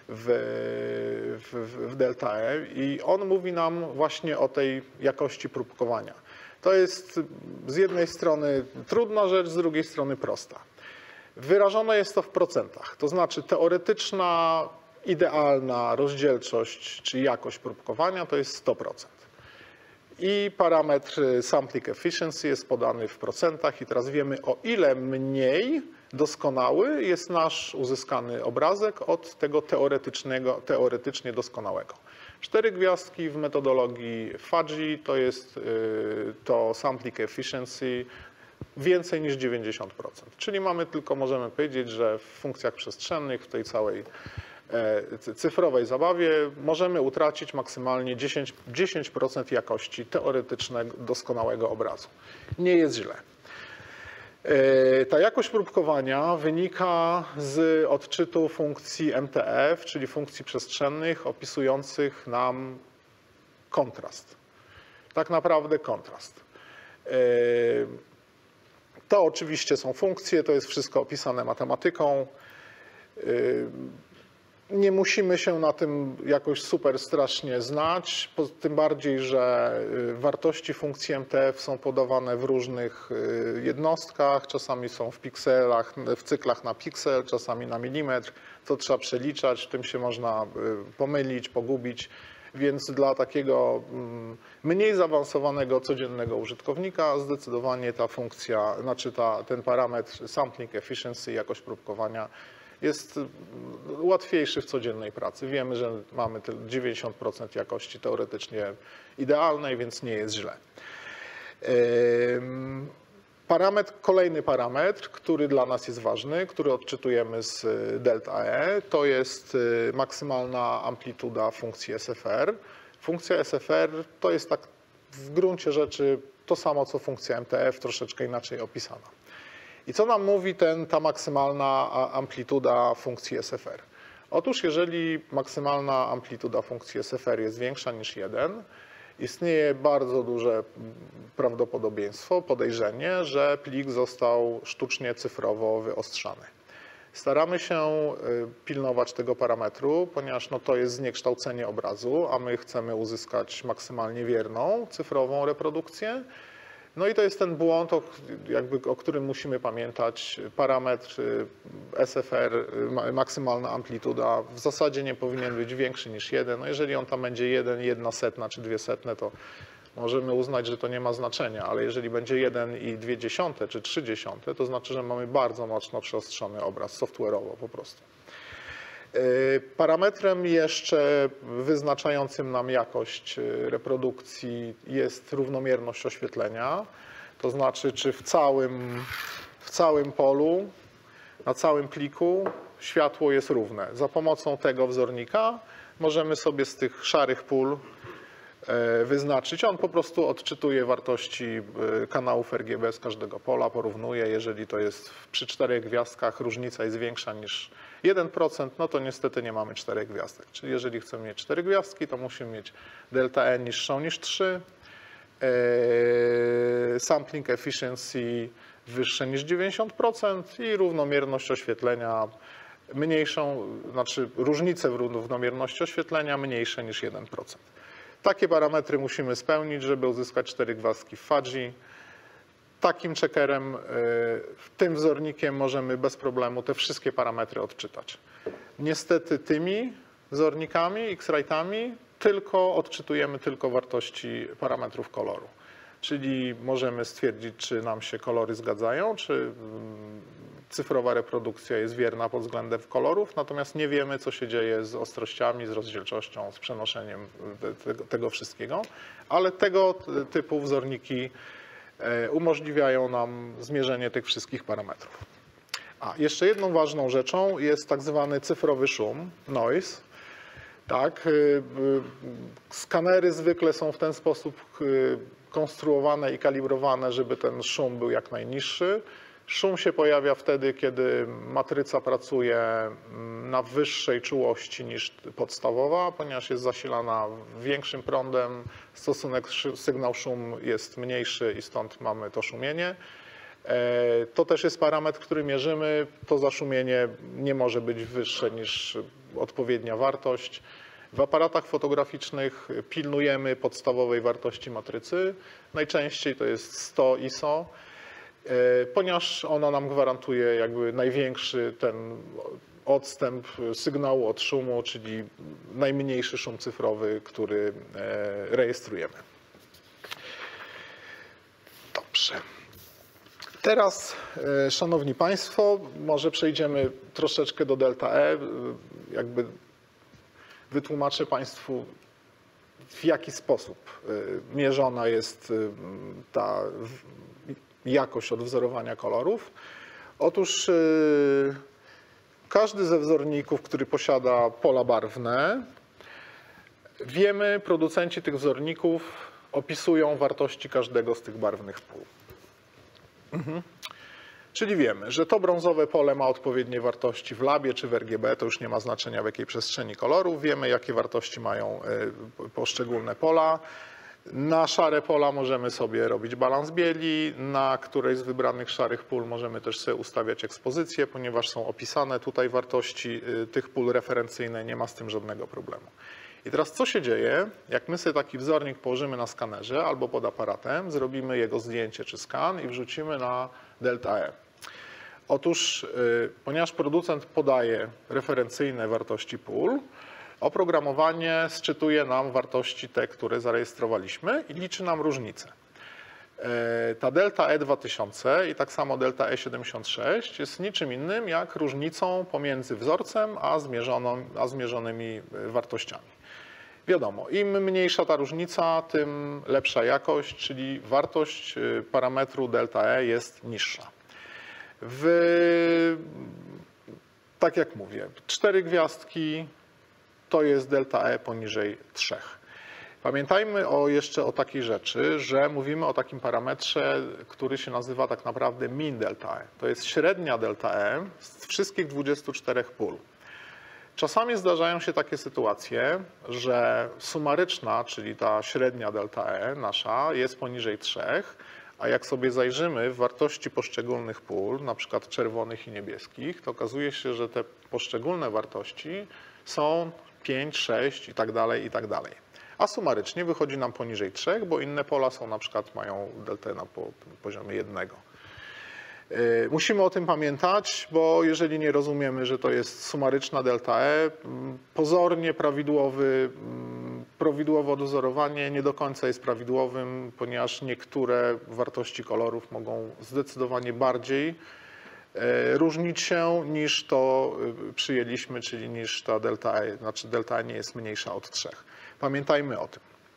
w delta E i on mówi nam właśnie o tej jakości próbkowania. To jest z jednej strony trudna rzecz, z drugiej strony prosta. Wyrażone jest to w procentach, to znaczy teoretyczna, idealna rozdzielczość, czy jakość próbkowania to jest 100%. I parametr sampling efficiency jest podany w procentach i teraz wiemy, o ile mniej doskonały jest nasz uzyskany obrazek od tego teoretycznie doskonałego. 4 gwiazdki w metodologii Fudgy to jest to sampling efficiency więcej niż 90%. Czyli możemy powiedzieć, że w funkcjach przestrzennych, w tej całej cyfrowej zabawie możemy utracić maksymalnie 10% jakości teoretycznego doskonałego obrazu. Nie jest źle. Ta jakość próbkowania wynika z odczytu funkcji MTF, czyli funkcji przestrzennych opisujących nam kontrast. Tak naprawdę kontrast. To oczywiście są funkcje, to jest wszystko opisane matematyką. Nie musimy się na tym jakoś super strasznie znać, tym bardziej, że wartości funkcji MTF są podawane w różnych jednostkach, czasami są w pikselach, w cyklach na piksel, czasami na milimetr, to trzeba przeliczać, tym się można pomylić, pogubić, więc dla takiego mniej zaawansowanego codziennego użytkownika zdecydowanie ta funkcja, ten parametr sampling efficiency, jakość próbkowania jest łatwiejszy w codziennej pracy. Wiemy, że mamy 90% jakości teoretycznie idealnej, więc nie jest źle. Kolejny parametr, który dla nas jest ważny, który odczytujemy z delta E, to jest maksymalna amplituda funkcji SFR. Funkcja SFR to jest tak w gruncie rzeczy to samo, co funkcja MTF, troszeczkę inaczej opisana. I co nam mówi ta maksymalna amplituda funkcji SFR? Otóż jeżeli maksymalna amplituda funkcji SFR jest większa niż 1, istnieje bardzo duże prawdopodobieństwo, podejrzenie, że plik został sztucznie cyfrowo wyostrzany. Staramy się pilnować tego parametru, ponieważ to jest zniekształcenie obrazu, a my chcemy uzyskać maksymalnie wierną cyfrową reprodukcję. No i to jest ten błąd, o którym musimy pamiętać. Parametr SFR, maksymalna amplituda, w zasadzie nie powinien być większy niż 1. No jeżeli on tam będzie 1, 1/100 czy 200, to możemy uznać, że to nie ma znaczenia, ale jeżeli będzie 1,2 czy 0,3, to znaczy, że mamy bardzo mocno przyostrzony obraz software'owo po prostu. Parametrem jeszcze wyznaczającym nam jakość reprodukcji jest równomierność oświetlenia, to znaczy czy w całym polu, na całym pliku światło jest równe. Za pomocą tego wzornika możemy sobie z tych szarych pól wyznaczyć. On po prostu odczytuje wartości kanałów RGB z każdego pola, porównuje. Jeżeli to jest przy 4 gwiazdkach różnica jest większa niż 1%, no to niestety nie mamy 4 gwiazdek. Czyli jeżeli chcemy mieć 4 gwiazdki, to musimy mieć delta E niższą niż 3, sampling efficiency wyższe niż 90% i równomierność oświetlenia mniejszą, znaczy różnice w równomierności oświetlenia mniejsze niż 1%. Takie parametry musimy spełnić, żeby uzyskać 4 gwiazdki w Fudgy. Takim checkerem, tym wzornikiem możemy bez problemu te wszystkie parametry odczytać. Niestety tymi wzornikami, X-Rite'ami odczytujemy tylko wartości parametrów koloru. Czyli możemy stwierdzić, czy nam się kolory zgadzają, czy cyfrowa reprodukcja jest wierna pod względem kolorów, natomiast nie wiemy, co się dzieje z ostrościami, z rozdzielczością, z przenoszeniem tego wszystkiego, ale tego typu wzorniki umożliwiają nam zmierzenie tych wszystkich parametrów. A jeszcze jedną ważną rzeczą jest tak zwany cyfrowy szum, noise. Tak, skanery zwykle są w ten sposób konstruowane i kalibrowane, żeby ten szum był jak najniższy. Szum się pojawia wtedy, kiedy matryca pracuje na wyższej czułości niż podstawowa, ponieważ jest zasilana większym prądem, stosunek sygnał-szum jest mniejszy i stąd mamy to szumienie. To też jest parametr, który mierzymy. To zaszumienie nie może być wyższe niż odpowiednia wartość. W aparatach fotograficznych pilnujemy podstawowej wartości matrycy. Najczęściej to jest 100 ISO, ponieważ ona nam gwarantuje jakby największy ten odstęp sygnału od szumu, czyli najmniejszy szum cyfrowy, który rejestrujemy. Dobrze. Teraz, szanowni państwo, może przejdziemy troszeczkę do delta E. Jakby wytłumaczę państwu, w jaki sposób mierzona jest ta jakość odwzorowania kolorów. Otóż każdy ze wzorników, który posiada pola barwne, wiemy, producenci tych wzorników opisują wartości każdego z tych barwnych pól. Czyli wiemy, że to brązowe pole ma odpowiednie wartości w labie czy w RGB, to już nie ma znaczenia w jakiej przestrzeni kolorów. Wiemy, jakie wartości mają poszczególne pola. Na szare pola możemy sobie robić balans bieli, na którejś z wybranych szarych pól możemy też sobie ustawiać ekspozycję, ponieważ są opisane tutaj wartości tych pól referencyjne, nie ma z tym żadnego problemu. I teraz co się dzieje, jak my sobie taki wzornik położymy na skanerze albo pod aparatem, zrobimy jego zdjęcie czy skan i wrzucimy na delta E. Otóż, ponieważ producent podaje referencyjne wartości pól, oprogramowanie sczytuje nam wartości te, które zarejestrowaliśmy i liczy nam różnicę. Ta delta E2000 i tak samo delta E76 jest niczym innym jak różnicą pomiędzy wzorcem a zmierzonymi wartościami. Wiadomo, im mniejsza ta różnica, tym lepsza jakość, czyli wartość parametru delta E jest niższa. Tak jak mówię, 4 gwiazdki to jest delta E poniżej 3. Pamiętajmy jeszcze o takiej rzeczy, że mówimy o takim parametrze, który się nazywa tak naprawdę mean delta E. To jest średnia delta E z wszystkich 24 pól. Czasami zdarzają się takie sytuacje, że sumaryczna, czyli ta średnia delta E nasza jest poniżej 3, a jak sobie zajrzymy w wartości poszczególnych pól, na przykład czerwonych i niebieskich, to okazuje się, że te poszczególne wartości są 5, 6 i tak dalej, i tak dalej. A sumarycznie wychodzi nam poniżej 3, bo inne pola są na przykład mają deltę na poziomie 1. Musimy o tym pamiętać, bo jeżeli nie rozumiemy, że to jest sumaryczna delta E, pozornie prawidłowe odwzorowanie nie do końca jest prawidłowym, ponieważ niektóre wartości kolorów mogą zdecydowanie bardziej różnić się niż to przyjęliśmy, czyli niż ta delta E, znaczy delta E nie jest mniejsza od 3. Pamiętajmy o tym.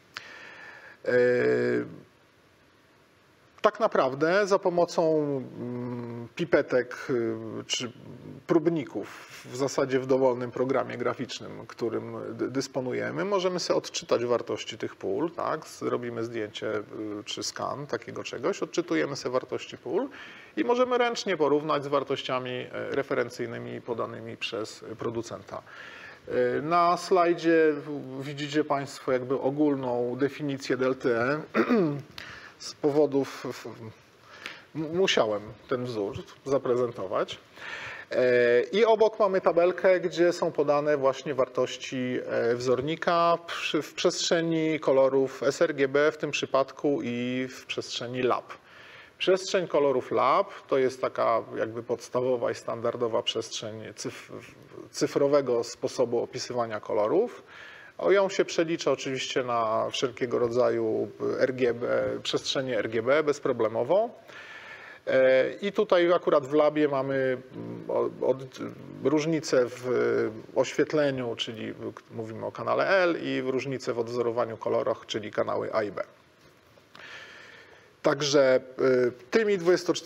Tak naprawdę za pomocą pipetek czy próbników, w zasadzie w dowolnym programie graficznym, którym dysponujemy, możemy sobie odczytać wartości tych pól. Tak? Robimy zdjęcie czy skan takiego czegoś, odczytujemy sobie wartości pól i możemy ręcznie porównać z wartościami referencyjnymi podanymi przez producenta. Na slajdzie widzicie państwo jakby ogólną definicję delty E. Z powodów musiałem ten wzór zaprezentować. I obok mamy tabelkę, gdzie są podane właśnie wartości wzornika w przestrzeni kolorów sRGB w tym przypadku i w przestrzeni lab. Przestrzeń kolorów lab to jest taka jakby podstawowa i standardowa przestrzeń cyfrowego sposobu opisywania kolorów. Ją się przelicza oczywiście na wszelkiego rodzaju przestrzenie RGB bezproblemowo. I tutaj akurat w labie mamy różnicę w oświetleniu, czyli mówimy o kanale L, i różnicę w odwzorowaniu kolorach, czyli kanały A i B. Także tymi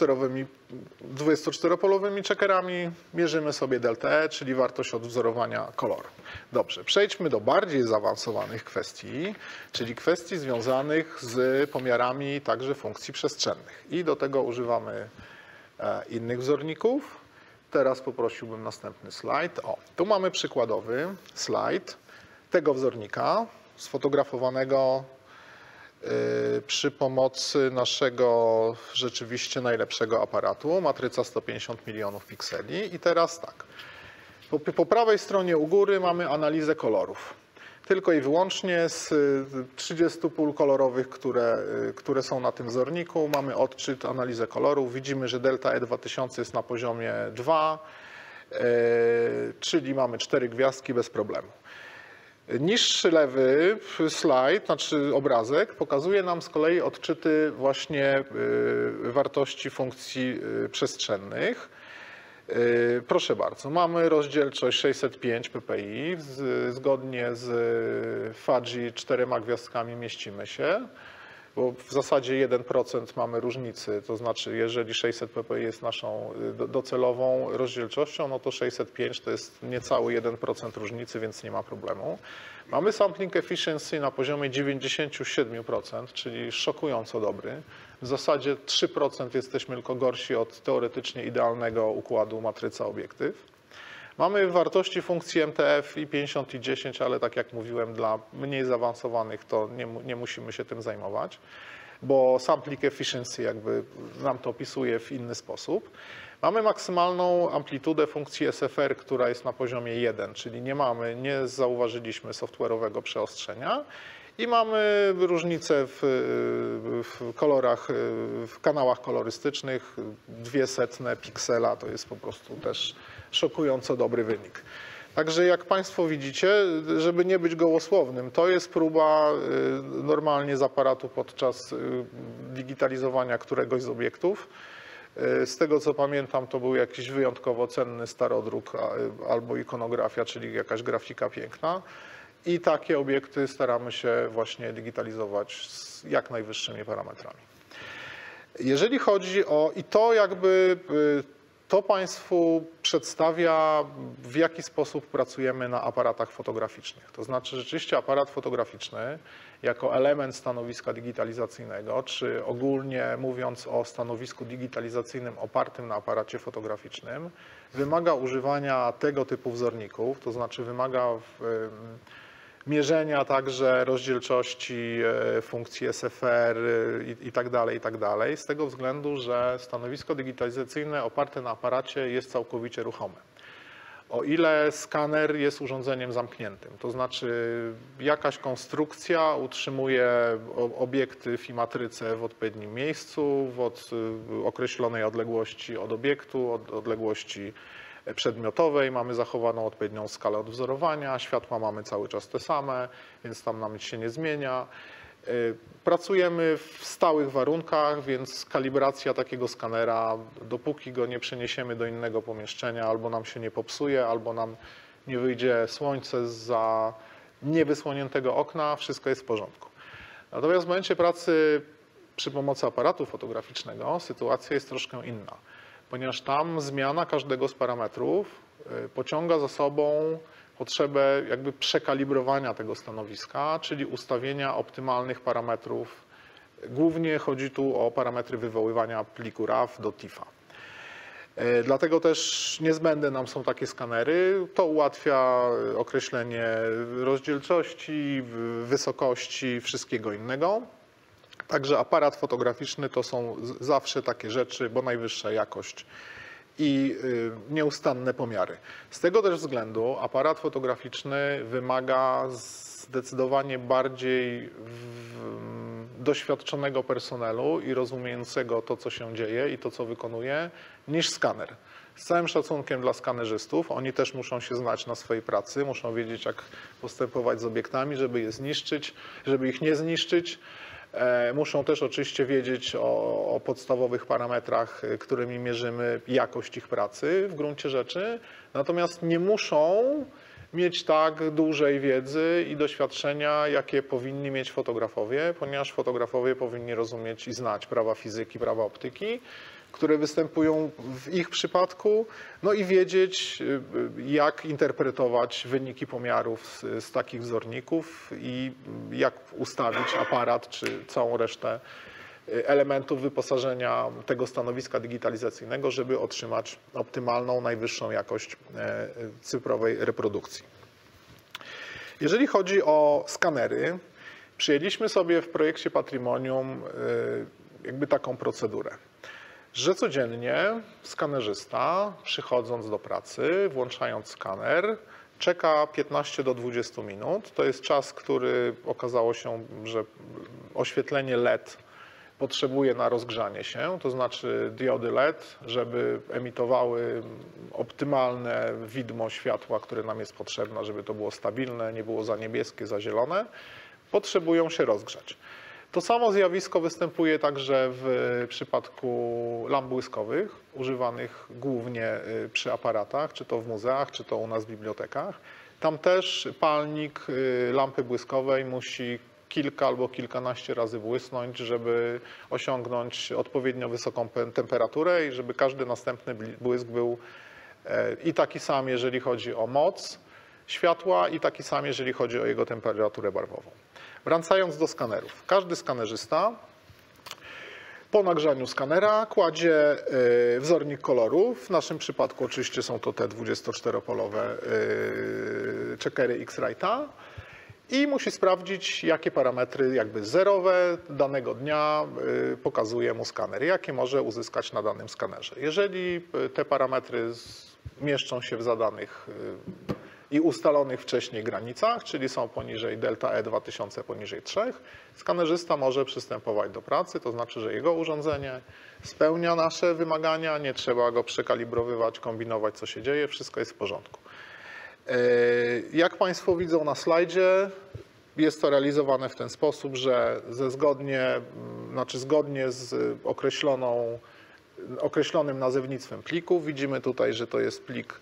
24-polowymi checkerami mierzymy sobie delta E, czyli wartość odwzorowania koloru. Dobrze, przejdźmy do bardziej zaawansowanych kwestii, czyli kwestii związanych z pomiarami także funkcji przestrzennych. I do tego używamy innych wzorników. Teraz poprosiłbym następny slajd. O, tu mamy przykładowy slajd tego wzornika sfotografowanego przy pomocy naszego rzeczywiście najlepszego aparatu, matryca 150 milionów pikseli. I teraz tak, po prawej stronie u góry mamy analizę kolorów. Tylko i wyłącznie z 30 pól kolorowych, które są na tym wzorniku, mamy odczyt, analizę kolorów. Widzimy, że delta E2000 jest na poziomie 2, czyli mamy 4 gwiazdki bez problemu. Niższy lewy slajd, znaczy obrazek, pokazuje nam z kolei odczyty właśnie wartości funkcji przestrzennych. Proszę bardzo, mamy rozdzielczość 605 ppi, zgodnie z Fudgy 4 gwiazdkami mieścimy się, bo w zasadzie 1% mamy różnicy, to znaczy jeżeli 600 ppi jest naszą docelową rozdzielczością, no to 605 to jest niecały 1% różnicy, więc nie ma problemu. Mamy sampling efficiency na poziomie 97%, czyli szokująco dobry. W zasadzie 3% jesteśmy tylko gorsi od teoretycznie idealnego układu matryca-obiektyw. Mamy wartości funkcji MTF i 50 i 10, ale tak jak mówiłem, dla mniej zaawansowanych to nie musimy się tym zajmować, bo sampling efficiency jakby nam to opisuje w inny sposób. Mamy maksymalną amplitudę funkcji SFR, która jest na poziomie 1, czyli nie zauważyliśmy software'owego przeostrzenia. I mamy różnice w kolorach, w kanałach kolorystycznych, 200 piksela, to jest po prostu też szokująco dobry wynik. Także jak Państwo widzicie, żeby nie być gołosłownym, to jest próba normalnie z aparatu podczas digitalizowania któregoś z obiektów. Z tego co pamiętam, to był jakiś wyjątkowo cenny starodruk albo ikonografia, czyli jakaś grafika piękna. I takie obiekty staramy się właśnie digitalizować z jak najwyższymi parametrami. Jeżeli chodzi o, i to jakby, to Państwu przedstawia, w jaki sposób pracujemy na aparatach fotograficznych. To znaczy rzeczywiście aparat fotograficzny jako element stanowiska digitalizacyjnego, czy ogólnie mówiąc o stanowisku digitalizacyjnym opartym na aparacie fotograficznym, wymaga używania tego typu wzorników, to znaczy wymaga mierzenia także rozdzielczości funkcji SFR i tak dalej, z tego względu, że stanowisko digitalizacyjne oparte na aparacie jest całkowicie ruchome. O ile skaner jest urządzeniem zamkniętym, to znaczy jakaś konstrukcja utrzymuje obiektyw i matrycę w odpowiednim miejscu, w określonej odległości od obiektu, od odległości przedmiotowej, mamy zachowaną odpowiednią skalę odwzorowania, światła mamy cały czas te same, więc tam nam nic się nie zmienia. Pracujemy w stałych warunkach, więc kalibracja takiego skanera, dopóki go nie przeniesiemy do innego pomieszczenia, albo nam się nie popsuje, albo nam nie wyjdzie słońce zza niewysłoniętego okna, wszystko jest w porządku. Natomiast w momencie pracy przy pomocy aparatu fotograficznego sytuacja jest troszkę inna, ponieważ tam zmiana każdego z parametrów pociąga za sobą potrzebę jakby przekalibrowania tego stanowiska, czyli ustawienia optymalnych parametrów. Głównie chodzi tu o parametry wywoływania pliku RAW do TIFF-a. Dlatego też niezbędne nam są takie skanery. To ułatwia określenie rozdzielczości, wysokości, wszystkiego innego. Także aparat fotograficzny to są zawsze takie rzeczy, bo najwyższa jakość i nieustanne pomiary. Z tego też względu aparat fotograficzny wymaga zdecydowanie bardziej doświadczonego personelu i rozumiejącego to, co się dzieje i to, co wykonuje, niż skaner. Z całym szacunkiem dla skanerzystów, oni też muszą się znać na swojej pracy, muszą wiedzieć, jak postępować z obiektami, żeby je zniszczyć, żeby ich nie zniszczyć. Muszą też oczywiście wiedzieć o podstawowych parametrach, którymi mierzymy jakość ich pracy w gruncie rzeczy, natomiast nie muszą mieć tak dużej wiedzy i doświadczenia, jakie powinni mieć fotografowie, ponieważ fotografowie powinni rozumieć i znać prawa fizyki, prawa optyki, które występują w ich przypadku, no i wiedzieć, jak interpretować wyniki pomiarów z takich wzorników i jak ustawić aparat czy całą resztę elementów wyposażenia tego stanowiska digitalizacyjnego, żeby otrzymać optymalną, najwyższą jakość cyfrowej reprodukcji. Jeżeli chodzi o skanery, przyjęliśmy sobie w projekcie Patrimonium jakby taką procedurę, że codziennie skanerzysta, przychodząc do pracy, włączając skaner, czeka 15 do 20 minut. To jest czas, który okazało się, że oświetlenie LED potrzebuje na rozgrzanie się, to znaczy diody LED, żeby emitowały optymalne widmo światła, które nam jest potrzebne, żeby to było stabilne, nie było za niebieskie, za zielone, potrzebują się rozgrzać. To samo zjawisko występuje także w przypadku lamp błyskowych, używanych głównie przy aparatach, czy to w muzeach, czy to u nas w bibliotekach. Tam też palnik lampy błyskowej musi kilka albo kilkanaście razy błysnąć, żeby osiągnąć odpowiednio wysoką temperaturę i żeby każdy następny błysk był i taki sam, jeżeli chodzi o moc światła, i taki sam, jeżeli chodzi o jego temperaturę barwową. Wracając do skanerów. Każdy skanerzysta po nagrzaniu skanera kładzie wzornik kolorów. W naszym przypadku oczywiście są to te 24-polowe checkery X-Rite'a i musi sprawdzić, jakie parametry jakby zerowe danego dnia pokazuje mu skaner, jakie może uzyskać na danym skanerze. Jeżeli te parametry mieszczą się w zadanych i ustalonych wcześniej granicach, czyli są poniżej delta E 2000, poniżej 3, skanerzysta może przystępować do pracy, to znaczy, że jego urządzenie spełnia nasze wymagania, nie trzeba go przekalibrowywać, kombinować, co się dzieje, wszystko jest w porządku. Jak Państwo widzą na slajdzie, jest to realizowane w ten sposób, że zgodnie z określonym nazewnictwem plików, widzimy tutaj, że to jest plik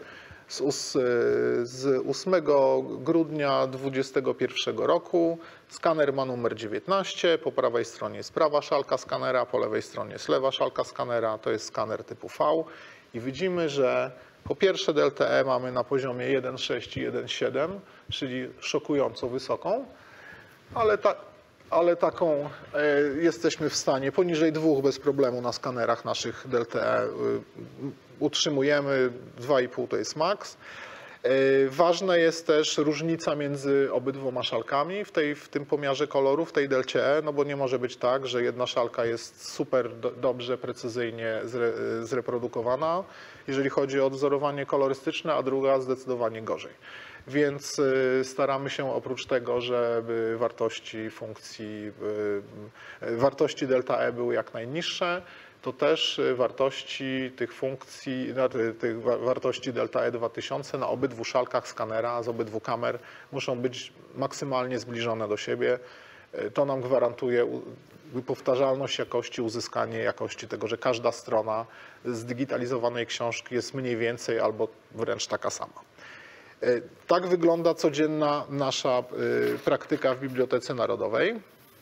z 8 grudnia 2021 roku. Skaner ma numer 19, po prawej stronie jest prawa szalka skanera, po lewej stronie jest lewa szalka skanera, to jest skaner typu V i widzimy, że po pierwsze delta E mamy na poziomie 1,6 i 1,7, czyli szokująco wysoką, ale taką jesteśmy w stanie poniżej 2 bez problemu na skanerach naszych delta E utrzymujemy, 2,5 to jest max. Ważna jest też różnica między obydwoma szalkami w tym pomiarze koloru, w tej delcie E, no bo nie może być tak, że jedna szalka jest super dobrze, precyzyjnie zreprodukowana, jeżeli chodzi o odwzorowanie kolorystyczne, a druga zdecydowanie gorzej. Więc staramy się oprócz tego, żeby wartości delta E były jak najniższe, to też wartości tych funkcji, wartości delta E 2000 na obydwu szalkach skanera, z obydwu kamer muszą być maksymalnie zbliżone do siebie. To nam gwarantuje powtarzalność jakości, uzyskanie jakości tego, że każda strona zdigitalizowanej książki jest mniej więcej albo wręcz taka sama. Tak wygląda codzienna nasza praktyka w Bibliotece Narodowej.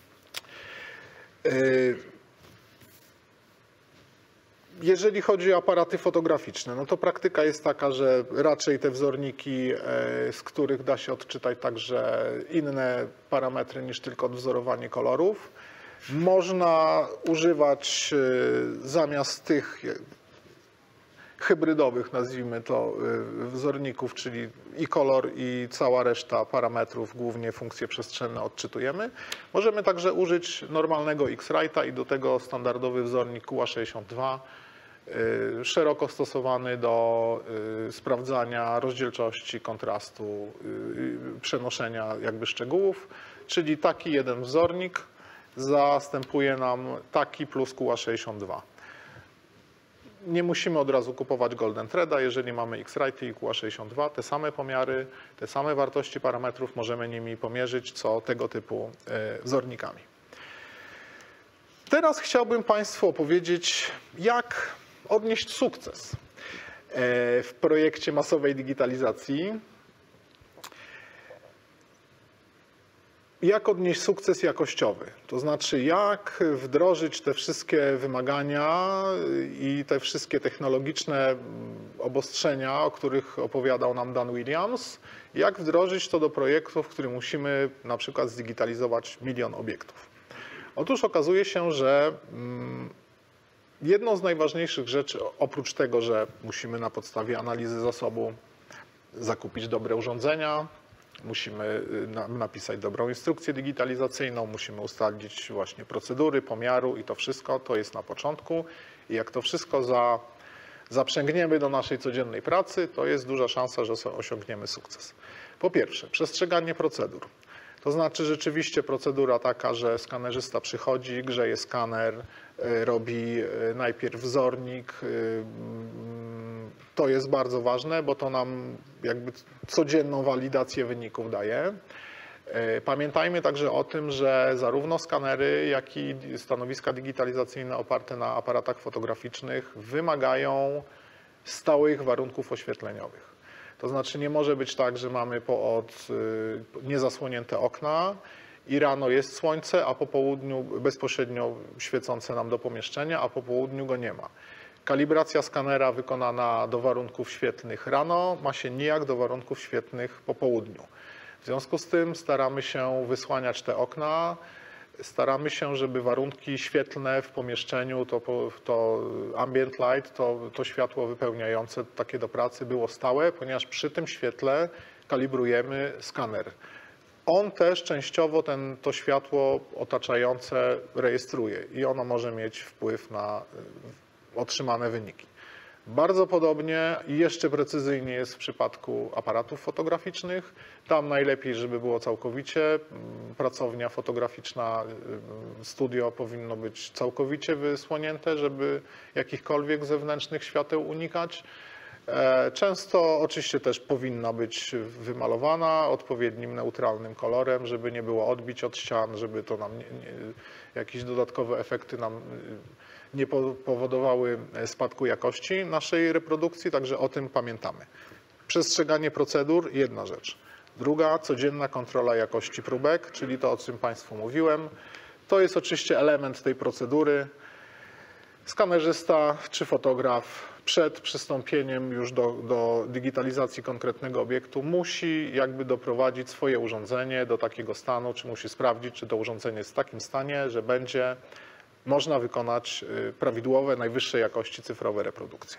Jeżeli chodzi o aparaty fotograficzne, no to praktyka jest taka, że raczej te wzorniki, z których da się odczytać także inne parametry niż tylko odwzorowanie kolorów, można używać zamiast tych hybrydowych, nazwijmy to, wzorników, czyli i kolor, i cała reszta parametrów, głównie funkcje przestrzenne odczytujemy. Możemy także użyć normalnego X-Rite'a i do tego standardowy wzornik QA62, szeroko stosowany do sprawdzania rozdzielczości, kontrastu, przenoszenia jakby szczegółów, czyli taki jeden wzornik zastępuje nam taki plus QA62. Nie musimy od razu kupować Golden Threada, jeżeli mamy X-Rite i QA62, te same pomiary, te same wartości parametrów możemy nimi pomierzyć, co tego typu wzornikami. Teraz chciałbym Państwu opowiedzieć, jak odnieść sukces w projekcie masowej digitalizacji. Jak odnieść sukces jakościowy? To znaczy, jak wdrożyć te wszystkie wymagania i te wszystkie technologiczne obostrzenia, o których opowiadał nam Dan Williams, jak wdrożyć to do projektu, w którym musimy na przykład zdigitalizować 1 000 000 obiektów. Otóż okazuje się, że jedną z najważniejszych rzeczy, oprócz tego, że musimy na podstawie analizy zasobu zakupić dobre urządzenia, musimy napisać dobrą instrukcję digitalizacyjną, musimy ustalić właśnie procedury pomiaru i to wszystko, to jest na początku. I jak to wszystko zaprzęgniemy do naszej codziennej pracy, to jest duża szansa, że osiągniemy sukces. Po pierwsze, przestrzeganie procedur. To znaczy rzeczywiście procedura taka, że skanerzysta przychodzi, grzeje skaner, robi najpierw wzornik. To jest bardzo ważne, bo to nam jakby codzienną walidację wyników daje. Pamiętajmy także o tym, że zarówno skanery, jak i stanowiska digitalizacyjne oparte na aparatach fotograficznych wymagają stałych warunków oświetleniowych. To znaczy nie może być tak, że mamy niezasłonięte okna i rano jest słońce, a po południu bezpośrednio świecące nam do pomieszczenia, a po południu go nie ma. Kalibracja skanera wykonana do warunków świetlnych rano ma się nijak do warunków świetlnych po południu. W związku z tym staramy się wysłaniać te okna, staramy się, żeby warunki świetlne w pomieszczeniu, to ambient light, to światło wypełniające takie do pracy było stałe, ponieważ przy tym świetle kalibrujemy skaner. On też częściowo to światło otaczające rejestruje i ono może mieć wpływ na otrzymane wyniki. Bardzo podobnie i jeszcze precyzyjnie jest w przypadku aparatów fotograficznych. Tam najlepiej, żeby było całkowicie. Pracownia fotograficzna, studio powinno być całkowicie wysłonięte, żeby jakichkolwiek zewnętrznych świateł unikać. Często oczywiście też powinna być wymalowana odpowiednim neutralnym kolorem, żeby nie było odbić od ścian, żeby to nam jakieś dodatkowe efekty nam nie powodowały spadku jakości naszej reprodukcji, także o tym pamiętamy. Przestrzeganie procedur, jedna rzecz. Druga, codzienna kontrola jakości próbek, czyli to, o czym Państwu mówiłem. To jest oczywiście element tej procedury. Skanerzysta czy fotograf przed przystąpieniem już do digitalizacji konkretnego obiektu musi jakby doprowadzić swoje urządzenie do takiego stanu, czy musi sprawdzić, czy to urządzenie jest w takim stanie, że będzie można wykonać prawidłowe, najwyższej jakości cyfrowe reprodukcje.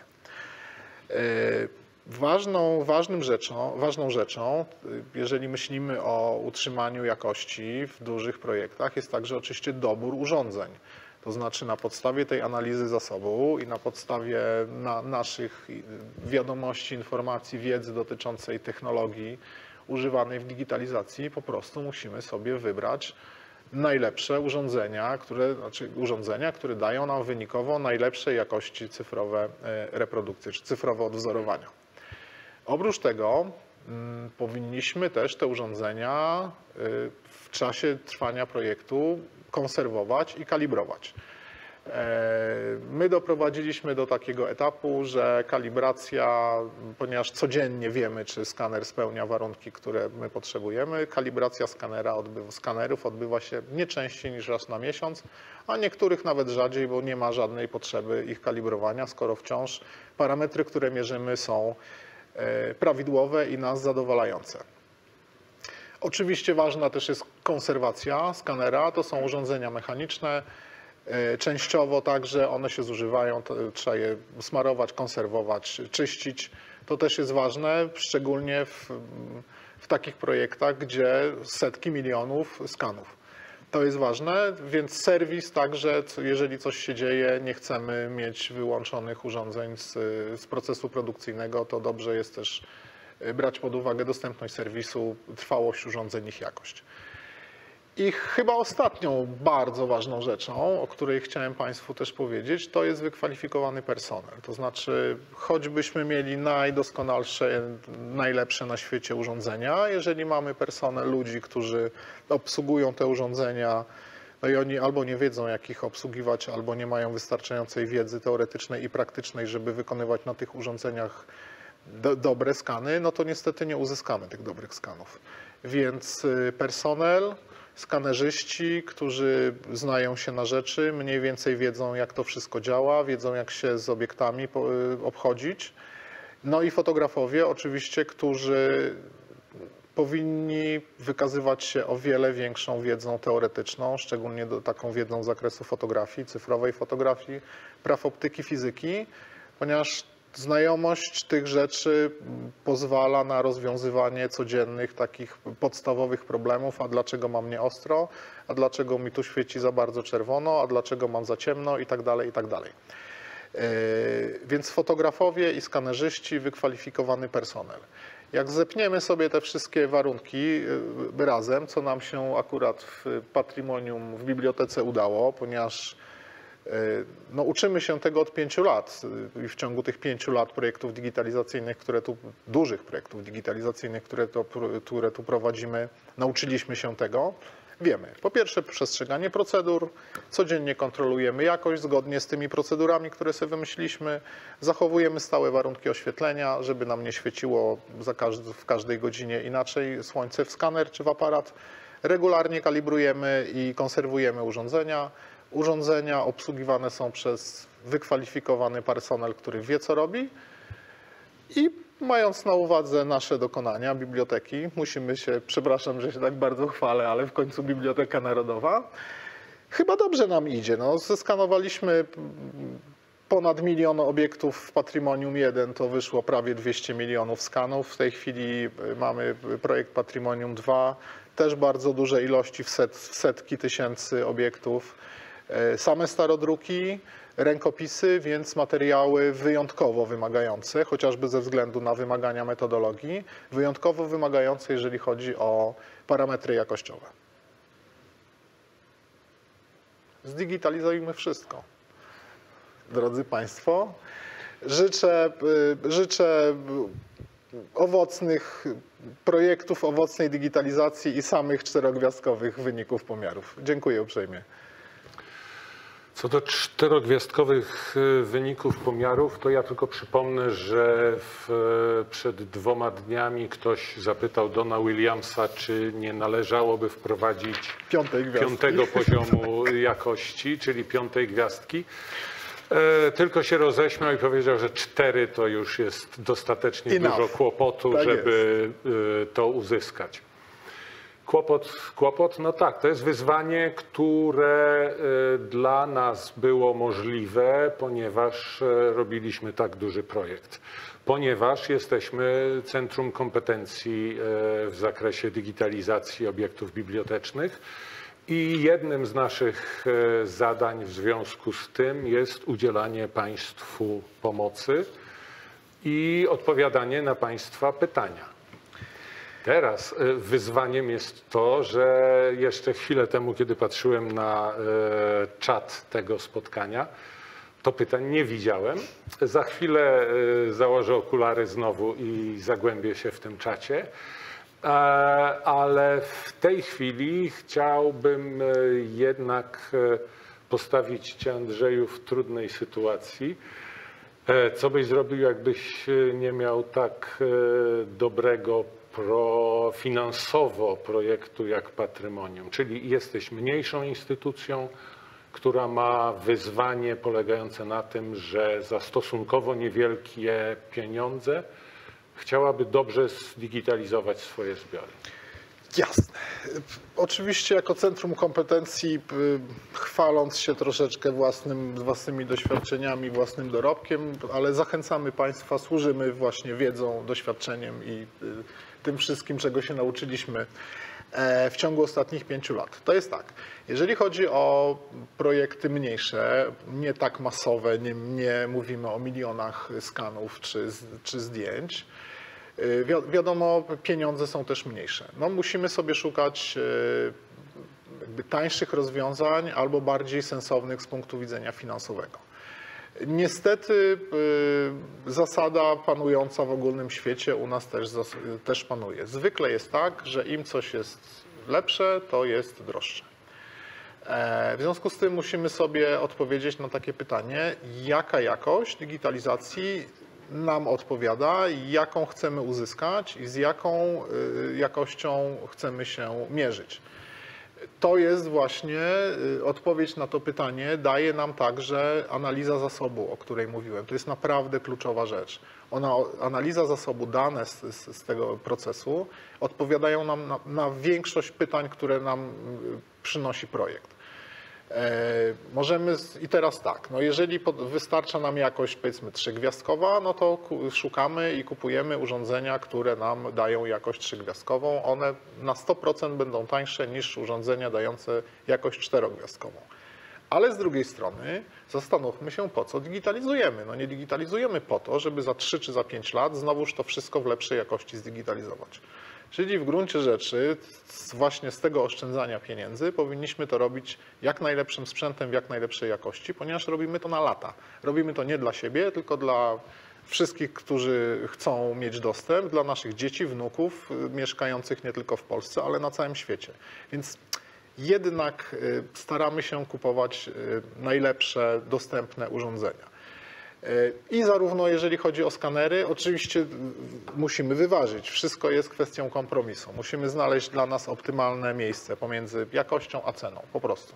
Ważną rzeczą, jeżeli myślimy o utrzymaniu jakości w dużych projektach, jest także oczywiście dobór urządzeń. To znaczy na podstawie tej analizy zasobu i na podstawie naszych wiadomości, informacji, wiedzy dotyczącej technologii używanej w digitalizacji po prostu musimy sobie wybrać najlepsze urządzenia, które dają nam wynikowo najlepszej jakości cyfrowe reprodukcje czy cyfrowe odwzorowania. Oprócz tego powinniśmy też te urządzenia w czasie trwania projektu konserwować i kalibrować. My doprowadziliśmy do takiego etapu, że kalibracja, ponieważ codziennie wiemy, czy skaner spełnia warunki, które my potrzebujemy, kalibracja skanerów odbywa się nie częściej niż raz na miesiąc, a niektórych nawet rzadziej, bo nie ma żadnej potrzeby ich kalibrowania, skoro wciąż parametry, które mierzymy, są prawidłowe i nas zadowalające. Oczywiście ważna też jest konserwacja skanera, to są urządzenia mechaniczne. Częściowo także one się zużywają, trzeba je smarować, konserwować, czyścić. To też jest ważne, szczególnie w takich projektach, gdzie setki milionów skanów. To jest ważne, więc serwis także, jeżeli coś się dzieje, nie chcemy mieć wyłączonych urządzeń z procesu produkcyjnego, to dobrze jest też brać pod uwagę dostępność serwisu, trwałość urządzeń, ich jakość. I chyba ostatnią bardzo ważną rzeczą, o której chciałem Państwu też powiedzieć, to jest wykwalifikowany personel. To znaczy, choćbyśmy mieli najdoskonalsze, najlepsze na świecie urządzenia, jeżeli mamy personel, ludzi, którzy obsługują te urządzenia, no i oni albo nie wiedzą, jak ich obsługiwać, albo nie mają wystarczającej wiedzy teoretycznej i praktycznej, żeby wykonywać na tych urządzeniach dobre skany, no to niestety nie uzyskamy tych dobrych skanów. Więc personel, skanerzyści, którzy znają się na rzeczy, mniej więcej wiedzą, jak to wszystko działa, wiedzą, jak się z obiektami obchodzić. No i fotografowie oczywiście, którzy powinni wykazywać się o wiele większą wiedzą teoretyczną, szczególnie taką wiedzą z zakresu fotografii, cyfrowej fotografii, praw optyki, fizyki, ponieważ znajomość tych rzeczy pozwala na rozwiązywanie codziennych takich podstawowych problemów, a dlaczego mam nieostro, a dlaczego mi tu świeci za bardzo czerwono, a dlaczego mam za ciemno i tak dalej, i tak dalej. Więc fotografowie i skanerzyści, wykwalifikowany personel. Jak zepniemy sobie te wszystkie warunki razem, co nam się akurat w Patrimonium, w bibliotece udało, ponieważ no, uczymy się tego od 5 lat i w ciągu tych 5 lat projektów digitalizacyjnych, dużych projektów digitalizacyjnych, które tu prowadzimy, nauczyliśmy się tego. Wiemy, po pierwsze przestrzeganie procedur, codziennie kontrolujemy jakość zgodnie z tymi procedurami, które sobie wymyśliliśmy, zachowujemy stałe warunki oświetlenia, żeby nam nie świeciło w każdej godzinie inaczej słońce w skaner czy w aparat. Regularnie kalibrujemy i konserwujemy urządzenia. Urządzenia obsługiwane są przez wykwalifikowany personel, który wie, co robi. I mając na uwadze nasze dokonania, biblioteki, musimy się, przepraszam, że się tak bardzo chwalę, ale w końcu Biblioteka Narodowa, chyba dobrze nam idzie. No, zeskanowaliśmy ponad 1 000 000 obiektów w Patrimonium 1, to wyszło prawie 200 milionów skanów. W tej chwili mamy projekt Patrimonium 2, też bardzo duże ilości, w setki tysięcy obiektów. Same starodruki, rękopisy, więc materiały wyjątkowo wymagające, chociażby ze względu na wymagania metodologii, wyjątkowo wymagające, jeżeli chodzi o parametry jakościowe. Zdigitalizujmy wszystko. Drodzy Państwo, życzę owocnych projektów, owocnej digitalizacji i samych 4-gwiazdkowych wyników pomiarów. Dziękuję uprzejmie.
Co do 4-gwiazdkowych wyników pomiarów, to ja tylko przypomnę, że przed 2 dniami ktoś zapytał Dona Williamsa, czy nie należałoby wprowadzić 5. poziomu jakości, czyli 5. gwiazdki. Tylko się roześmiał i powiedział, że 4 to już jest dostatecznie dużo kłopotu, tak żeby to uzyskać. Kłopot, no tak, to jest wyzwanie, które dla nas było możliwe, ponieważ robiliśmy tak duży projekt. Ponieważ jesteśmy centrum kompetencji w zakresie digitalizacji obiektów bibliotecznych i jednym z naszych zadań w związku z tym jest udzielanie Państwu pomocy i odpowiadanie na Państwa pytania. Teraz wyzwaniem jest to, że jeszcze chwilę temu, kiedy patrzyłem na czat tego spotkania, to pytań nie widziałem. Za chwilę założę okulary znowu i zagłębię się w tym czacie. Ale w tej chwili chciałbym jednak postawić Cię, Andrzeju, w trudnej sytuacji. Co byś zrobił, jakbyś nie miał tak dobrego finansowo projektu jak Patrimonium? Czyli jesteś mniejszą instytucją, która ma wyzwanie polegające na tym, że za stosunkowo niewielkie pieniądze chciałaby dobrze zdigitalizować swoje zbiory.
Jasne. Oczywiście jako centrum kompetencji, chwaląc się troszeczkę własnymi doświadczeniami, własnym dorobkiem, ale zachęcamy Państwa, służymy właśnie wiedzą, doświadczeniem i tym wszystkim, czego się nauczyliśmy w ciągu ostatnich 5 lat. To jest tak, jeżeli chodzi o projekty mniejsze, nie tak masowe, nie mówimy o milionach skanów czy zdjęć, wiadomo, pieniądze są też mniejsze. No, musimy sobie szukać jakby tańszych rozwiązań albo bardziej sensownych z punktu widzenia finansowego. Niestety zasada panująca w ogólnym świecie u nas też panuje. Zwykle jest tak, że im coś jest lepsze, to jest droższe. W związku z tym musimy sobie odpowiedzieć na takie pytanie, jaka jakość digitalizacji nam odpowiada, jaką chcemy uzyskać i z jaką jakością chcemy się mierzyć. To jest właśnie odpowiedź na to pytanie, daje nam także analiza zasobu, o której mówiłem. To jest naprawdę kluczowa rzecz. Analiza zasobu, dane z tego procesu odpowiadają nam na większość pytań, które nam przynosi projekt. I teraz tak, no jeżeli wystarcza nam jakość, powiedzmy, 3-gwiazdkowa, no to szukamy i kupujemy urządzenia, które nam dają jakość 3-gwiazdkową. One na 100% będą tańsze niż urządzenia dające jakość 4-gwiazdkową. Ale z drugiej strony zastanówmy się, po co digitalizujemy. No nie digitalizujemy po to, żeby za 3 czy za 5 lat znowuż to wszystko w lepszej jakości zdigitalizować. Czyli w gruncie rzeczy właśnie z tego oszczędzania pieniędzy powinniśmy to robić jak najlepszym sprzętem, w jak najlepszej jakości, ponieważ robimy to na lata. Robimy to nie dla siebie, tylko dla wszystkich, którzy chcą mieć dostęp, dla naszych dzieci, wnuków, mieszkających nie tylko w Polsce, ale na całym świecie. Więc jednak staramy się kupować najlepsze, dostępne urządzenia. I zarówno jeżeli chodzi o skanery, oczywiście musimy wyważyć. Wszystko jest kwestią kompromisu. Musimy znaleźć dla nas optymalne miejsce pomiędzy jakością a ceną, po prostu.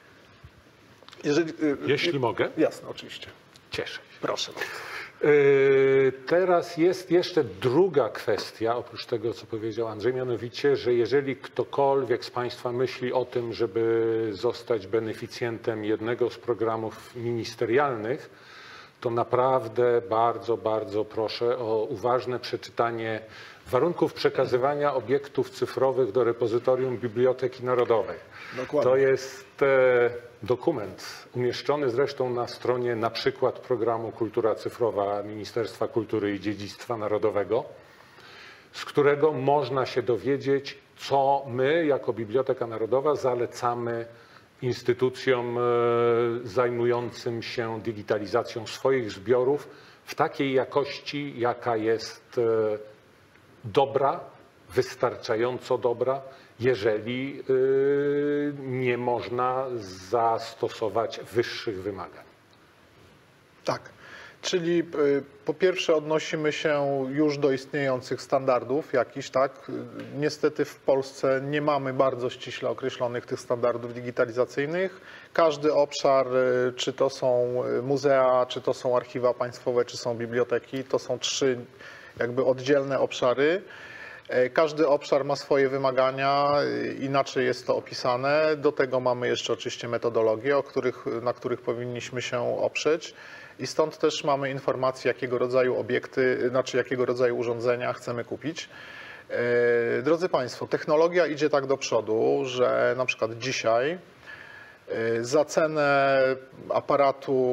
Jeśli mogę?
Jasne, oczywiście.
Cieszę się.
Proszę.
Teraz jest jeszcze druga kwestia, oprócz tego, co powiedział Andrzej, mianowicie, że jeżeli ktokolwiek z Państwa myśli o tym, żeby zostać beneficjentem jednego z programów ministerialnych, to naprawdę bardzo, bardzo proszę o uważne przeczytanie warunków przekazywania obiektów cyfrowych do repozytorium Biblioteki Narodowej.
Dokładnie.
To jest dokument umieszczony zresztą na stronie na przykład programu Kultura Cyfrowa Ministerstwa Kultury i Dziedzictwa Narodowego, z którego można się dowiedzieć, co my jako Biblioteka Narodowa zalecamy instytucjom zajmującym się digitalizacją swoich zbiorów w takiej jakości, jaka jest dobra, wystarczająco dobra, jeżeli nie można zastosować wyższych wymagań.
Tak. Czyli po pierwsze odnosimy się już do istniejących standardów jakichś, tak? Niestety w Polsce nie mamy bardzo ściśle określonych tych standardów digitalizacyjnych. Każdy obszar, czy to są muzea, czy to są archiwa państwowe, czy są biblioteki, to są 3 jakby oddzielne obszary. Każdy obszar ma swoje wymagania, inaczej jest to opisane. Do tego mamy jeszcze oczywiście metodologie, na których powinniśmy się oprzeć. I stąd też mamy informacje, jakiego rodzaju obiekty, znaczy jakiego rodzaju urządzenia chcemy kupić. Drodzy Państwo, technologia idzie tak do przodu, że na przykład dzisiaj za cenę aparatu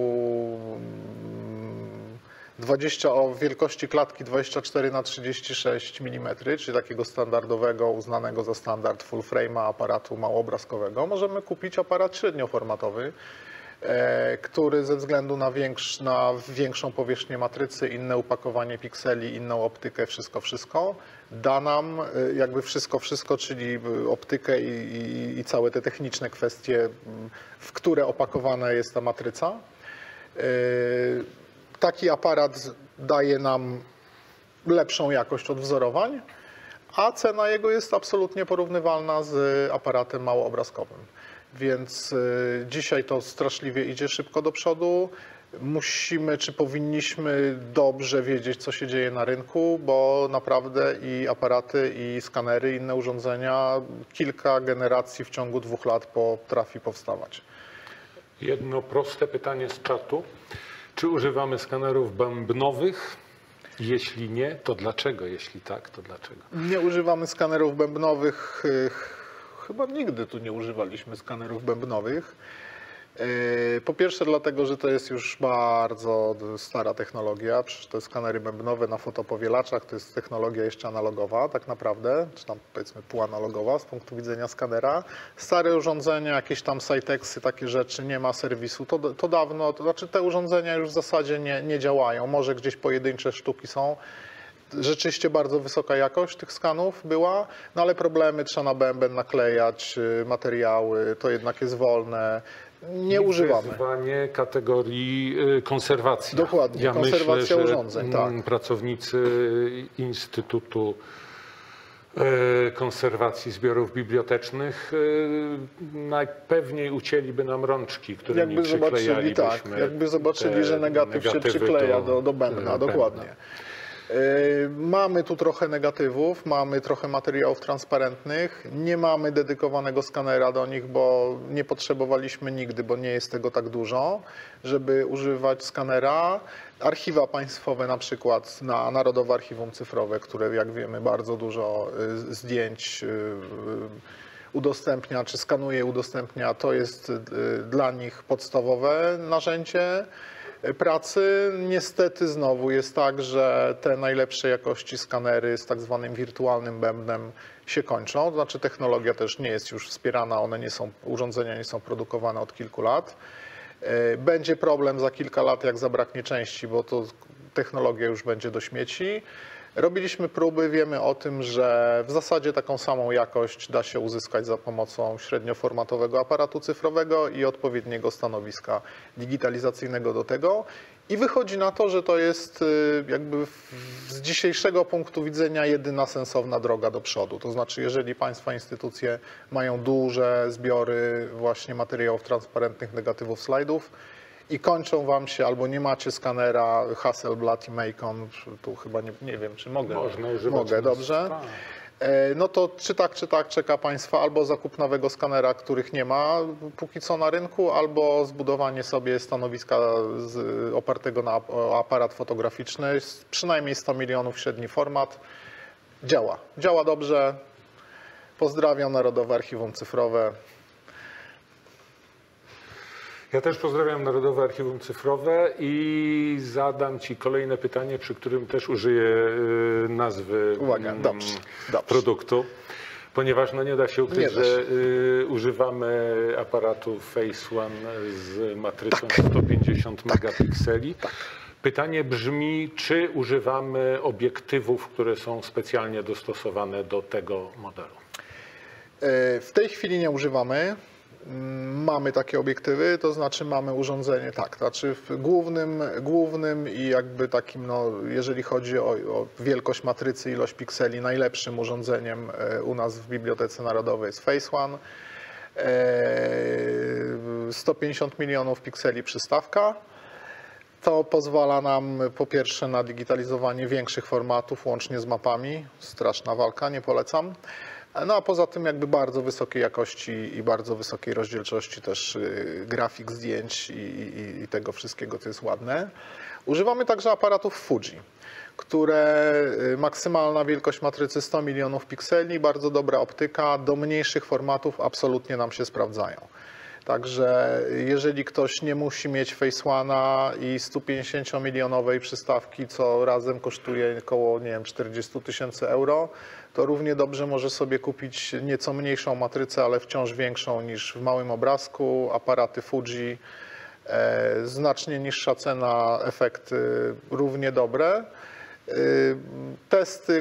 20 o wielkości klatki 24×36 mm, czyli takiego standardowego, uznanego za standard full frame'a aparatu małoobrazkowego, możemy kupić aparat średnioformatowy, który ze względu na większą powierzchnię matrycy, inne upakowanie pikseli, inną optykę, wszystko da nam jakby wszystko, czyli optykę i całe te techniczne kwestie, w które opakowana jest ta matryca. Taki aparat daje nam lepszą jakość odwzorowań, a cena jego jest absolutnie porównywalna z aparatem małoobrazkowym. Więc dzisiaj to straszliwie idzie szybko do przodu. Musimy, czy powinniśmy dobrze wiedzieć, co się dzieje na rynku, bo naprawdę i aparaty, i skanery, inne urządzenia, kilka generacji w ciągu 2 lat potrafi powstawać.
Jedno proste pytanie z czatu. Czy używamy skanerów bębnowych? Jeśli nie, to dlaczego? Jeśli tak, to dlaczego?
Nie używamy skanerów bębnowych. Chyba nigdy tu nie używaliśmy skanerów bębnowych. Po pierwsze dlatego, że to jest już bardzo stara technologia. Przecież te skanery bębnowe na fotopowielaczach to jest technologia jeszcze analogowa tak naprawdę, czy tam powiedzmy półanalogowa z punktu widzenia skanera. Stare urządzenia, jakieś tam Cytexy, takie rzeczy, nie ma serwisu. To dawno, to znaczy te urządzenia już w zasadzie nie działają. Może gdzieś pojedyncze sztuki są. Rzeczywiście bardzo wysoka jakość tych skanów była, no ale problemy, trzeba na bęben naklejać materiały, to jednak jest wolne. Nie używamy.
Wyzwanie kategorii konserwacji.
Dokładnie,
ja
konserwacja
myślę, że
urządzeń, tak.
Pracownicy Instytutu Konserwacji Zbiorów Bibliotecznych najpewniej ucięliby nam rączki, którymi przyklejalibyśmy.
Tak, jakby zobaczyli, że negatyw się przykleja do bębna, dokładnie. Mamy tu trochę negatywów, mamy trochę materiałów transparentnych, nie mamy dedykowanego skanera do nich, bo nie potrzebowaliśmy nigdy, bo nie jest tego tak dużo, żeby używać skanera. Archiwa państwowe na przykład, na Narodowe Archiwum Cyfrowe, które jak wiemy bardzo dużo zdjęć udostępnia, czy skanuje, udostępnia, to jest dla nich podstawowe narzędzie pracy. Niestety znowu jest tak, że te najlepszej jakości skanery z tak zwanym wirtualnym bębnem się kończą. To znaczy technologia też nie jest już wspierana, urządzenia nie są produkowane od kilku lat. Będzie problem za kilka lat, jak zabraknie części, bo to technologia już będzie do śmieci. Robiliśmy próby, wiemy o tym, że w zasadzie taką samą jakość da się uzyskać za pomocą średnioformatowego aparatu cyfrowego i odpowiedniego stanowiska digitalizacyjnego do tego. I wychodzi na to, że to jest jakby z dzisiejszego punktu widzenia jedyna sensowna droga do przodu. To znaczy, jeżeli państwa instytucje mają duże zbiory właśnie materiałów transparentnych, negatywów, slajdów, i kończą wam się, albo nie macie skanera Hasselblad i Macon, tu chyba nie wiem, czy mogę.
Można używać.
Mogę, dobrze. No to czy tak czeka państwa albo zakup nowego skanera, których nie ma póki co na rynku, albo zbudowanie sobie stanowiska opartego na aparat fotograficzny, przynajmniej 100 milionów średni format. Działa dobrze. Pozdrawiam Narodowe Archiwum Cyfrowe.
Ja też pozdrawiam Narodowe Archiwum Cyfrowe i zadam Ci kolejne pytanie, przy którym też użyję nazwy
Dobrze.
produktu, ponieważ no nie da się ukryć, że używamy aparatu Phase One z matrycą 150 megapikseli. Pytanie brzmi, czy używamy obiektywów, które są specjalnie dostosowane do tego modelu?
W tej chwili nie używamy. Mamy takie obiektywy, to znaczy mamy urządzenie, znaczy w głównym i jakby takim, no, jeżeli chodzi o wielkość matrycy, ilość pikseli, najlepszym urządzeniem u nas w Bibliotece Narodowej jest Phase One. 150 milionów pikseli przystawka. To pozwala nam po pierwsze na digitalizowanie większych formatów, łącznie z mapami. Straszna walka, nie polecam. No a poza tym jakby bardzo wysokiej jakości i bardzo wysokiej rozdzielczości też grafik zdjęć i tego wszystkiego, co jest ładne. Używamy także aparatów Fuji, które maksymalna wielkość matrycy 100 milionów pikseli, bardzo dobra optyka, do mniejszych formatów absolutnie nam się sprawdzają. Także jeżeli ktoś nie musi mieć Phase One'a i 150-milionowej przystawki, co razem kosztuje około, nie wiem, 40 000 euro, to równie dobrze może sobie kupić nieco mniejszą matrycę, ale wciąż większą niż w małym obrazku, aparaty Fuji, znacznie niższa cena, efekty równie dobre. Testy,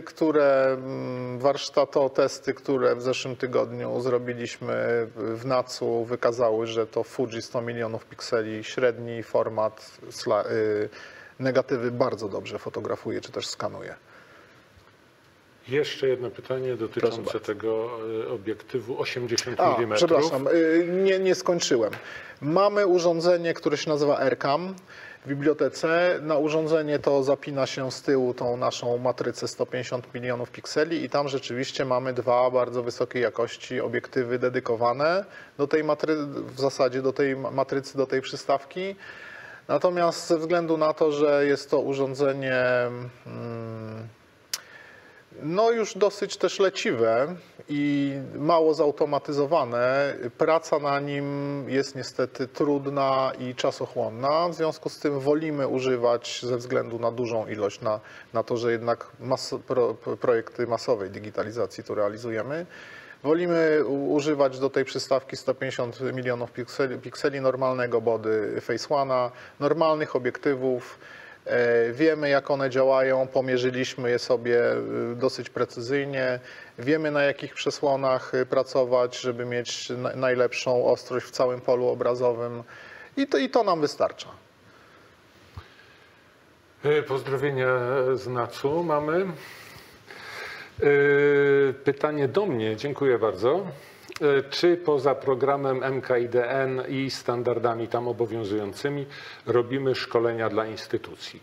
testy, które w zeszłym tygodniu zrobiliśmy w NAC-u, wykazały, że to Fuji 100 milionów pikseli, średni format, negatywy bardzo dobrze fotografuje, czy też skanuje.
Jeszcze jedno pytanie dotyczące tego obiektywu 80 mm.
Przepraszam, nie skończyłem. Mamy urządzenie, które się nazywa AirCam w bibliotece. Na urządzenie to zapina się z tyłu tą naszą matrycę 150 milionów pikseli i tam rzeczywiście mamy dwa bardzo wysokiej jakości obiektywy dedykowane do tej w zasadzie do tej matrycy, do tej przystawki. Natomiast ze względu na to, że jest to urządzenie no już dosyć też leciwe i mało zautomatyzowane, praca na nim jest niestety trudna i czasochłonna. W związku z tym wolimy używać ze względu na dużą ilość, na to, że jednak projekty masowej digitalizacji tu realizujemy. Wolimy używać do tej przystawki 150 milionów pikseli normalnego body Phase One'a, normalnych obiektywów. Wiemy, jak one działają, pomierzyliśmy je sobie dosyć precyzyjnie. Wiemy, na jakich przesłonach pracować, żeby mieć najlepszą ostrość w całym polu obrazowym i to nam wystarcza.
Pozdrowienia z NAC-u mamy. Pytanie do mnie, dziękuję bardzo. Czy poza programem MKIDN i standardami tam obowiązującymi robimy szkolenia dla instytucji?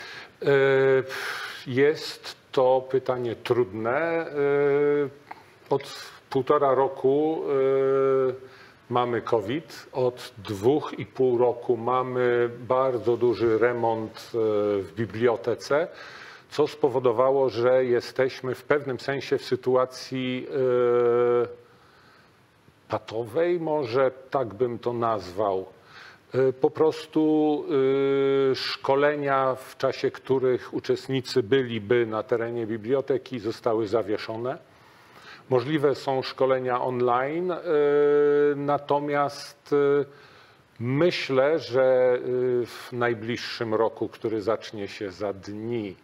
Jest to pytanie trudne. Od 1,5 roku mamy COVID, od 2,5 roku mamy bardzo duży remont w bibliotece, co spowodowało, że jesteśmy w pewnym sensie w sytuacji patowej, może tak bym to nazwał. Po prostu szkolenia, w czasie których uczestnicy byliby na terenie biblioteki, zostały zawieszone. Możliwe są szkolenia online, natomiast myślę, że w najbliższym roku, który zacznie się za dni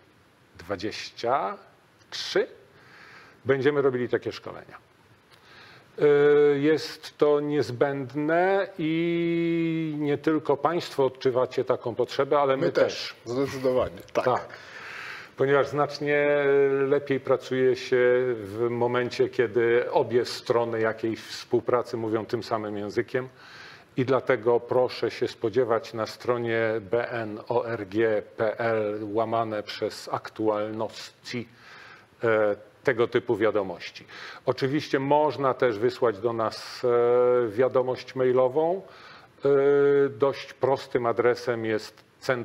23, będziemy robili takie szkolenia. Jest to niezbędne i nie tylko Państwo odczuwacie taką potrzebę, ale my też.
Zdecydowanie.
Tak. Ponieważ znacznie lepiej pracuje się w momencie, kiedy obie strony jakiejś współpracy mówią tym samym językiem. I dlatego proszę się spodziewać na stronie bnorg.pl/aktualności tego typu wiadomości. Oczywiście można też wysłać do nas wiadomość mailową. Dość prostym adresem jest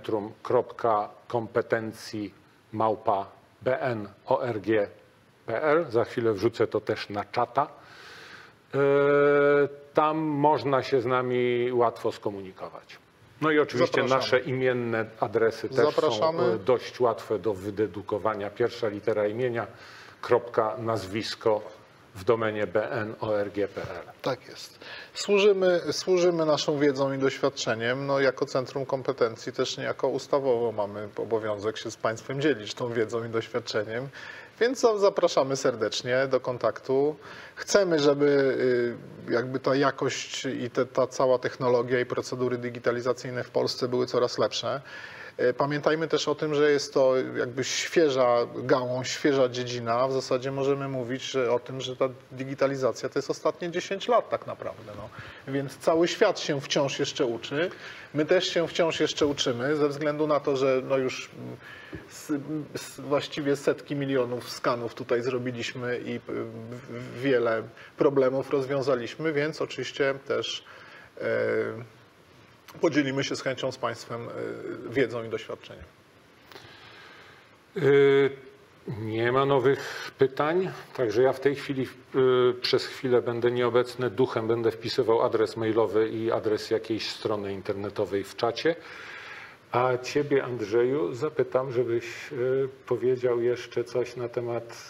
centrum.kompetencji@bnorg.pl. Za chwilę wrzucę to też na czata. Tam można się z nami łatwo skomunikować. No i oczywiście nasze imienne adresy też są dość łatwe do wydedukowania. Pierwsza litera imienia, kropka, nazwisko w domenie bnorg.pl.
Tak jest. Służymy naszą wiedzą i doświadczeniem. No, jako Centrum Kompetencji też niejako ustawowo mamy obowiązek się z Państwem dzielić tą wiedzą i doświadczeniem. Więc zapraszamy serdecznie do kontaktu. Chcemy, żeby jakby ta jakość i ta cała technologia i procedury digitalizacyjne w Polsce były coraz lepsze. Pamiętajmy też o tym, że jest to jakby świeża gałąź, świeża dziedzina. W zasadzie możemy mówić o tym, że ta digitalizacja to jest ostatnie 10 lat tak naprawdę. No. Więc cały świat się wciąż jeszcze uczy. My też się wciąż jeszcze uczymy ze względu na to, że no już właściwie setki milionów skanów tutaj zrobiliśmy i wiele problemów rozwiązaliśmy, więc oczywiście też podzielimy się z chęcią z Państwem wiedzą i doświadczeniem.
Nie ma nowych pytań, także ja w tej chwili przez chwilę będę nieobecny, duchem będę wpisywał adres mailowy i adres jakiejś strony internetowej w czacie. A Ciebie, Andrzeju, zapytam, żebyś powiedział jeszcze coś na temat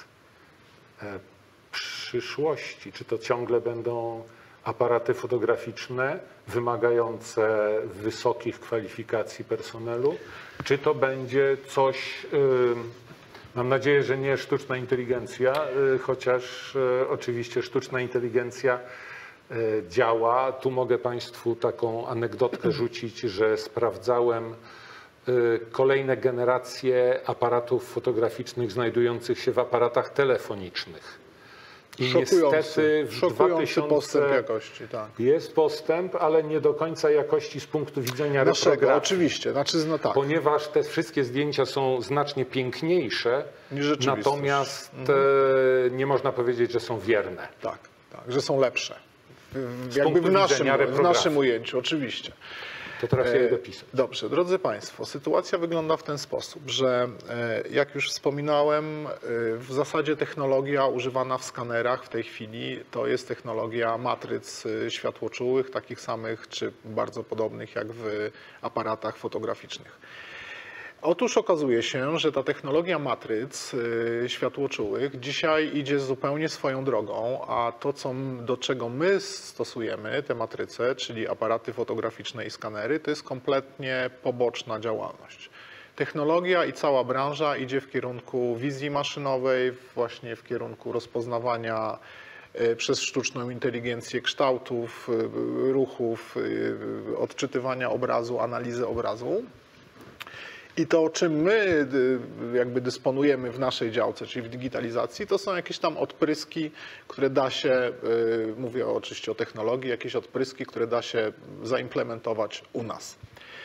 przyszłości. Czy to ciągle będą aparaty fotograficzne wymagające wysokich kwalifikacji personelu? Czy to będzie coś, mam nadzieję, że nie sztuczna inteligencja, chociaż oczywiście sztuczna inteligencja działa. Tu mogę Państwu taką anegdotkę rzucić, że sprawdzałem kolejne generacje aparatów fotograficznych znajdujących się w aparatach telefonicznych. I niestety w 2000
postęp jakości, tak.
Jest postęp, ale nie do końca jakości z punktu widzenia
naszego,
reprografii.
oczywiście, no tak.
Ponieważ te wszystkie zdjęcia są znacznie piękniejsze, natomiast nie można powiedzieć, że są wierne.
Tak, że są lepsze. Jakby w naszym ujęciu, oczywiście.
To teraz ja idę pisać.
Dobrze, drodzy Państwo, sytuacja wygląda w ten sposób, że jak już wspominałem, w zasadzie technologia używana w skanerach w tej chwili to jest technologia matryc światłoczułych, takich samych czy bardzo podobnych jak w aparatach fotograficznych. Otóż okazuje się, że ta technologia matryc światłoczułych dzisiaj idzie zupełnie swoją drogą, a to, do czego my stosujemy te matryce, czyli aparaty fotograficzne i skanery, to jest kompletnie poboczna działalność. Technologia i cała branża idzie w kierunku wizji maszynowej, właśnie w kierunku rozpoznawania przez sztuczną inteligencję kształtów, ruchów, odczytywania obrazu, analizy obrazu. I to, czym my jakby dysponujemy w naszej działce, czyli w digitalizacji, to są jakieś tam odpryski, które da się, mówię oczywiście o technologii, jakieś odpryski, które da się zaimplementować u nas.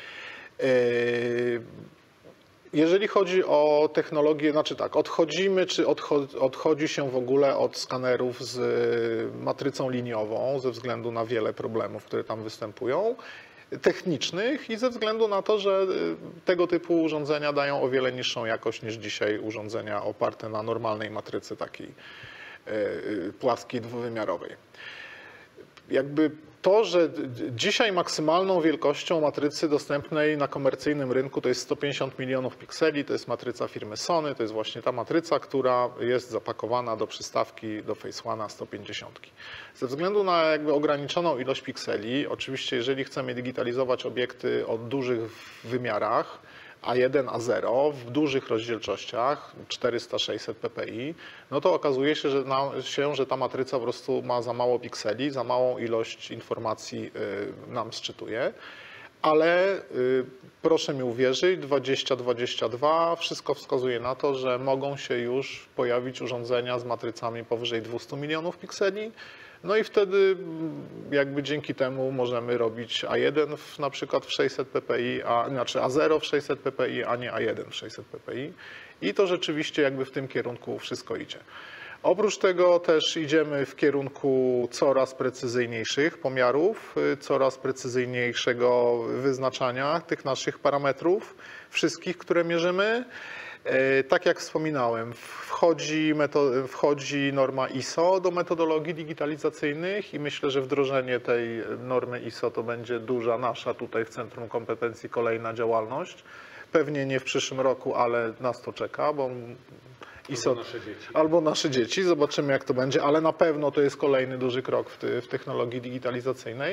Jeżeli chodzi o technologię, znaczy tak, odchodzimy, czy odchodzi się w ogóle od skanerów z matrycą liniową ze względu na wiele problemów, które tam występują, technicznych i ze względu na to, że tego typu urządzenia dają o wiele niższą jakość niż dzisiaj urządzenia oparte na normalnej matrycy takiej płaskiej, dwuwymiarowej. jakby to, że dzisiaj maksymalną wielkością matrycy dostępnej na komercyjnym rynku to jest 150 milionów pikseli, to jest matryca firmy Sony, to jest właśnie ta matryca, która jest zapakowana do przystawki do Phase One'a 150. Ze względu na jakby ograniczoną ilość pikseli, oczywiście jeżeli chcemy digitalizować obiekty o dużych wymiarach, A1, A0 w dużych rozdzielczościach 400-600 ppi, no to okazuje się, że ta matryca po prostu ma za mało pikseli, za małą ilość informacji nam sczytuje. Ale proszę mi uwierzyć, 2022 wszystko wskazuje na to, że mogą się już pojawić urządzenia z matrycami powyżej 200 milionów pikseli. No i wtedy jakby dzięki temu możemy robić A1 na przykład w 600 ppi, znaczy A0 w 600 ppi, a nie A1 w 600 ppi. I to rzeczywiście jakby w tym kierunku wszystko idzie. Oprócz tego też idziemy w kierunku coraz precyzyjniejszych pomiarów, coraz precyzyjniejszego wyznaczania tych naszych parametrów, wszystkich, które mierzymy. Tak jak wspominałem, wchodzi norma ISO do metodologii digitalizacyjnych i myślę, że wdrożenie tej normy ISO to będzie duża nasza tutaj w Centrum Kompetencji kolejna działalność. Pewnie nie w przyszłym roku, ale nas to czeka, bo ISO, albo nasze dzieci, zobaczymy jak to będzie, ale na pewno to jest kolejny duży krok w technologii digitalizacyjnej.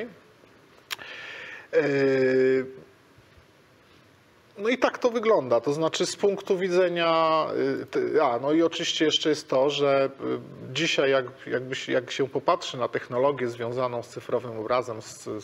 No i tak to wygląda, to znaczy z punktu widzenia, no i oczywiście jeszcze jest to, że dzisiaj jak się popatrzy na technologię związaną z cyfrowym obrazem,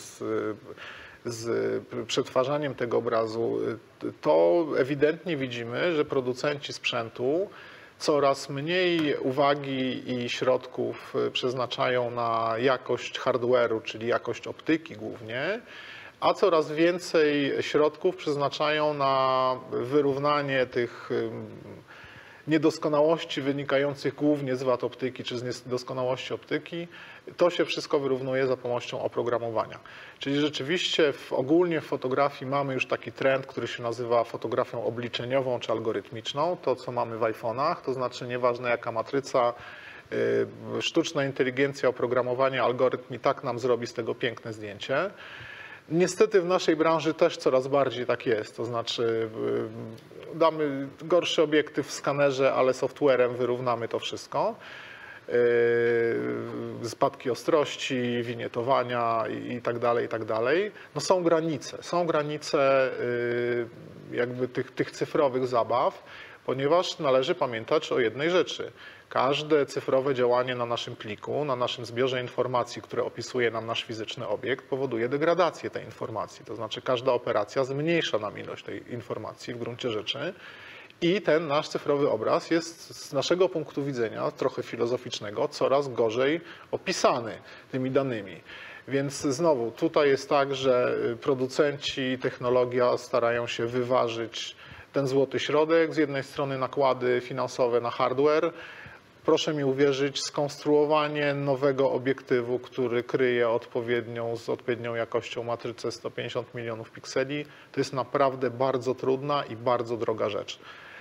z przetwarzaniem tego obrazu, to ewidentnie widzimy, że producenci sprzętu coraz mniej uwagi i środków przeznaczają na jakość hardware'u, czyli jakość optyki głównie, a coraz więcej środków przeznaczają na wyrównanie tych niedoskonałości wynikających głównie z wad optyki czy z niedoskonałości optyki. To się wszystko wyrównuje za pomocą oprogramowania. Czyli rzeczywiście ogólnie w fotografii mamy już taki trend, który się nazywa fotografią obliczeniową czy algorytmiczną. To, co mamy w iPhone'ach, to znaczy nieważne jaka matryca, sztuczna inteligencja, oprogramowanie, algorytm i tak nam zrobi z tego piękne zdjęcie. Niestety w naszej branży też coraz bardziej tak jest, to znaczy damy gorszy obiektyw w skanerze, ale softwarem wyrównamy to wszystko. Spadki ostrości, winietowania i tak dalej, i tak dalej. No są granice jakby tych cyfrowych zabaw, ponieważ należy pamiętać o jednej rzeczy. Każde cyfrowe działanie na naszym pliku, na naszym zbiorze informacji, które opisuje nam nasz fizyczny obiekt, powoduje degradację tej informacji. To znaczy każda operacja zmniejsza nam ilość tej informacji w gruncie rzeczy i ten nasz cyfrowy obraz jest z naszego punktu widzenia, trochę filozoficznego, coraz gorzej opisany tymi danymi. Więc znowu tutaj jest tak, że producenci, technologia starają się wyważyć ten złoty środek. Z jednej strony nakłady finansowe na hardware. Proszę mi uwierzyć, skonstruowanie nowego obiektywu, który kryje z odpowiednią jakością matrycę 150 milionów pikseli, to jest naprawdę bardzo trudna i bardzo droga rzecz.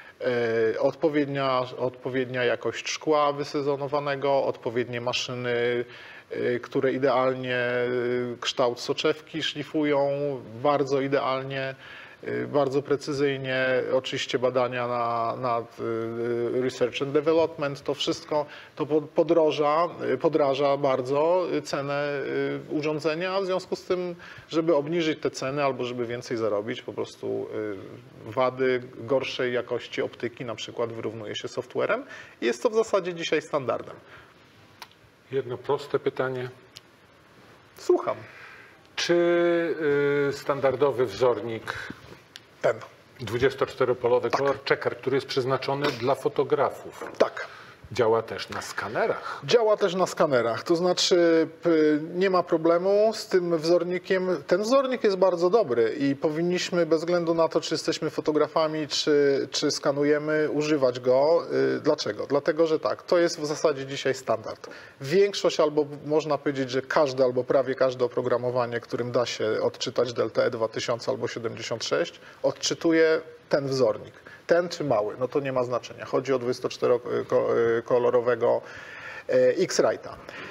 Odpowiednia jakość szkła wysezonowanego, odpowiednie maszyny, które idealnie kształt soczewki szlifują, bardzo idealnie, bardzo precyzyjnie, oczywiście badania nad research and development, to wszystko to podraża bardzo cenę urządzenia, w związku z tym, żeby obniżyć te ceny albo żeby więcej zarobić, po prostu wady gorszej jakości optyki na przykład wyrównuje się softwarem i jest to w zasadzie dzisiaj standardem.
Jedno proste pytanie.
Słucham.
Czy standardowy wzornik,
Ten.
24-polowy color checker, który jest przeznaczony dla fotografów,
Tak.
działa też na skanerach?
Działa też na skanerach, to znaczy nie ma problemu z tym wzornikiem. Ten wzornik jest bardzo dobry i powinniśmy bez względu na to, czy jesteśmy fotografami, czy skanujemy, używać go. Dlaczego? Dlatego, że tak, to jest w zasadzie dzisiaj standard. Większość albo można powiedzieć, że każde albo prawie każde oprogramowanie, którym da się odczytać Delta E2000 albo 76, odczytuje ten wzornik. Ten czy mały, no to nie ma znaczenia. Chodzi o 24-kolorowego X-Rite'a.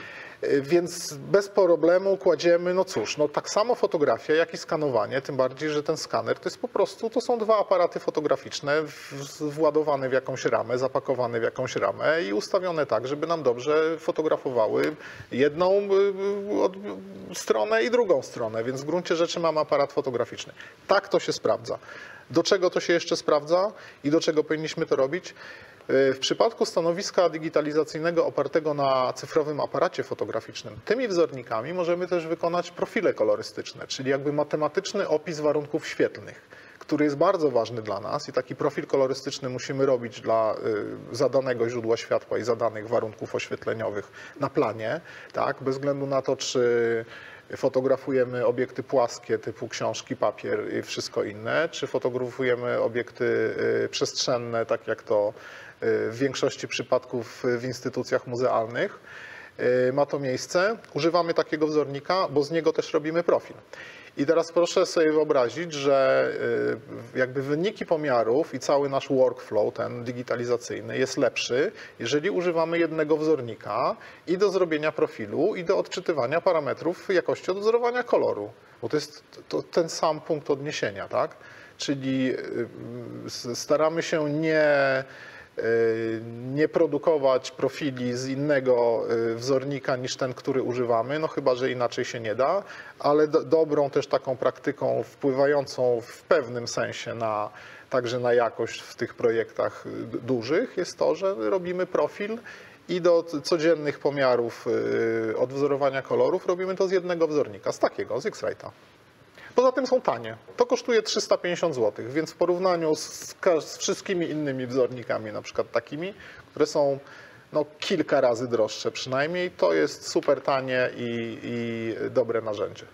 Więc bez problemu kładziemy, no cóż, no tak samo fotografia, jak i skanowanie, tym bardziej, że ten skaner to jest po prostu, to są dwa aparaty fotograficzne władowane w jakąś ramę, zapakowane w jakąś ramę i ustawione tak, żeby nam dobrze fotografowały jedną stronę i drugą stronę, więc w gruncie rzeczy mamy aparat fotograficzny. Tak to się sprawdza. Do czego to się jeszcze sprawdza i do czego powinniśmy to robić? W przypadku stanowiska digitalizacyjnego opartego na cyfrowym aparacie fotograficznym, tymi wzornikami możemy też wykonać profile kolorystyczne, czyli jakby matematyczny opis warunków świetlnych, który jest bardzo ważny dla nas i taki profil kolorystyczny musimy robić dla zadanego źródła światła i zadanych warunków oświetleniowych na planie, tak, bez względu na to, czy fotografujemy obiekty płaskie typu książki, papier i wszystko inne, czy fotografujemy obiekty przestrzenne, tak jak to w większości przypadków w instytucjach muzealnych ma to miejsce. Używamy takiego wzornika, bo z niego też robimy profil. I teraz proszę sobie wyobrazić, że jakby wyniki pomiarów i cały nasz workflow, ten digitalizacyjny, jest lepszy, jeżeli używamy jednego wzornika i do zrobienia profilu, i do odczytywania parametrów jakości odwzorowania koloru. Bo to jest ten sam punkt odniesienia, tak? Czyli staramy się nie produkować profili z innego wzornika niż ten, który używamy, no chyba że inaczej się nie da, ale dobrą też taką praktyką wpływającą w pewnym sensie także na jakość w tych projektach dużych jest to, że robimy profil i do codziennych pomiarów odwzorowania kolorów robimy to z jednego wzornika, z takiego, z X-Rite'a. Poza tym są tanie. To kosztuje 350 zł, więc w porównaniu z wszystkimi innymi wzornikami, na przykład takimi, które są no, kilka razy droższe przynajmniej, to jest super tanie i dobre narzędzie.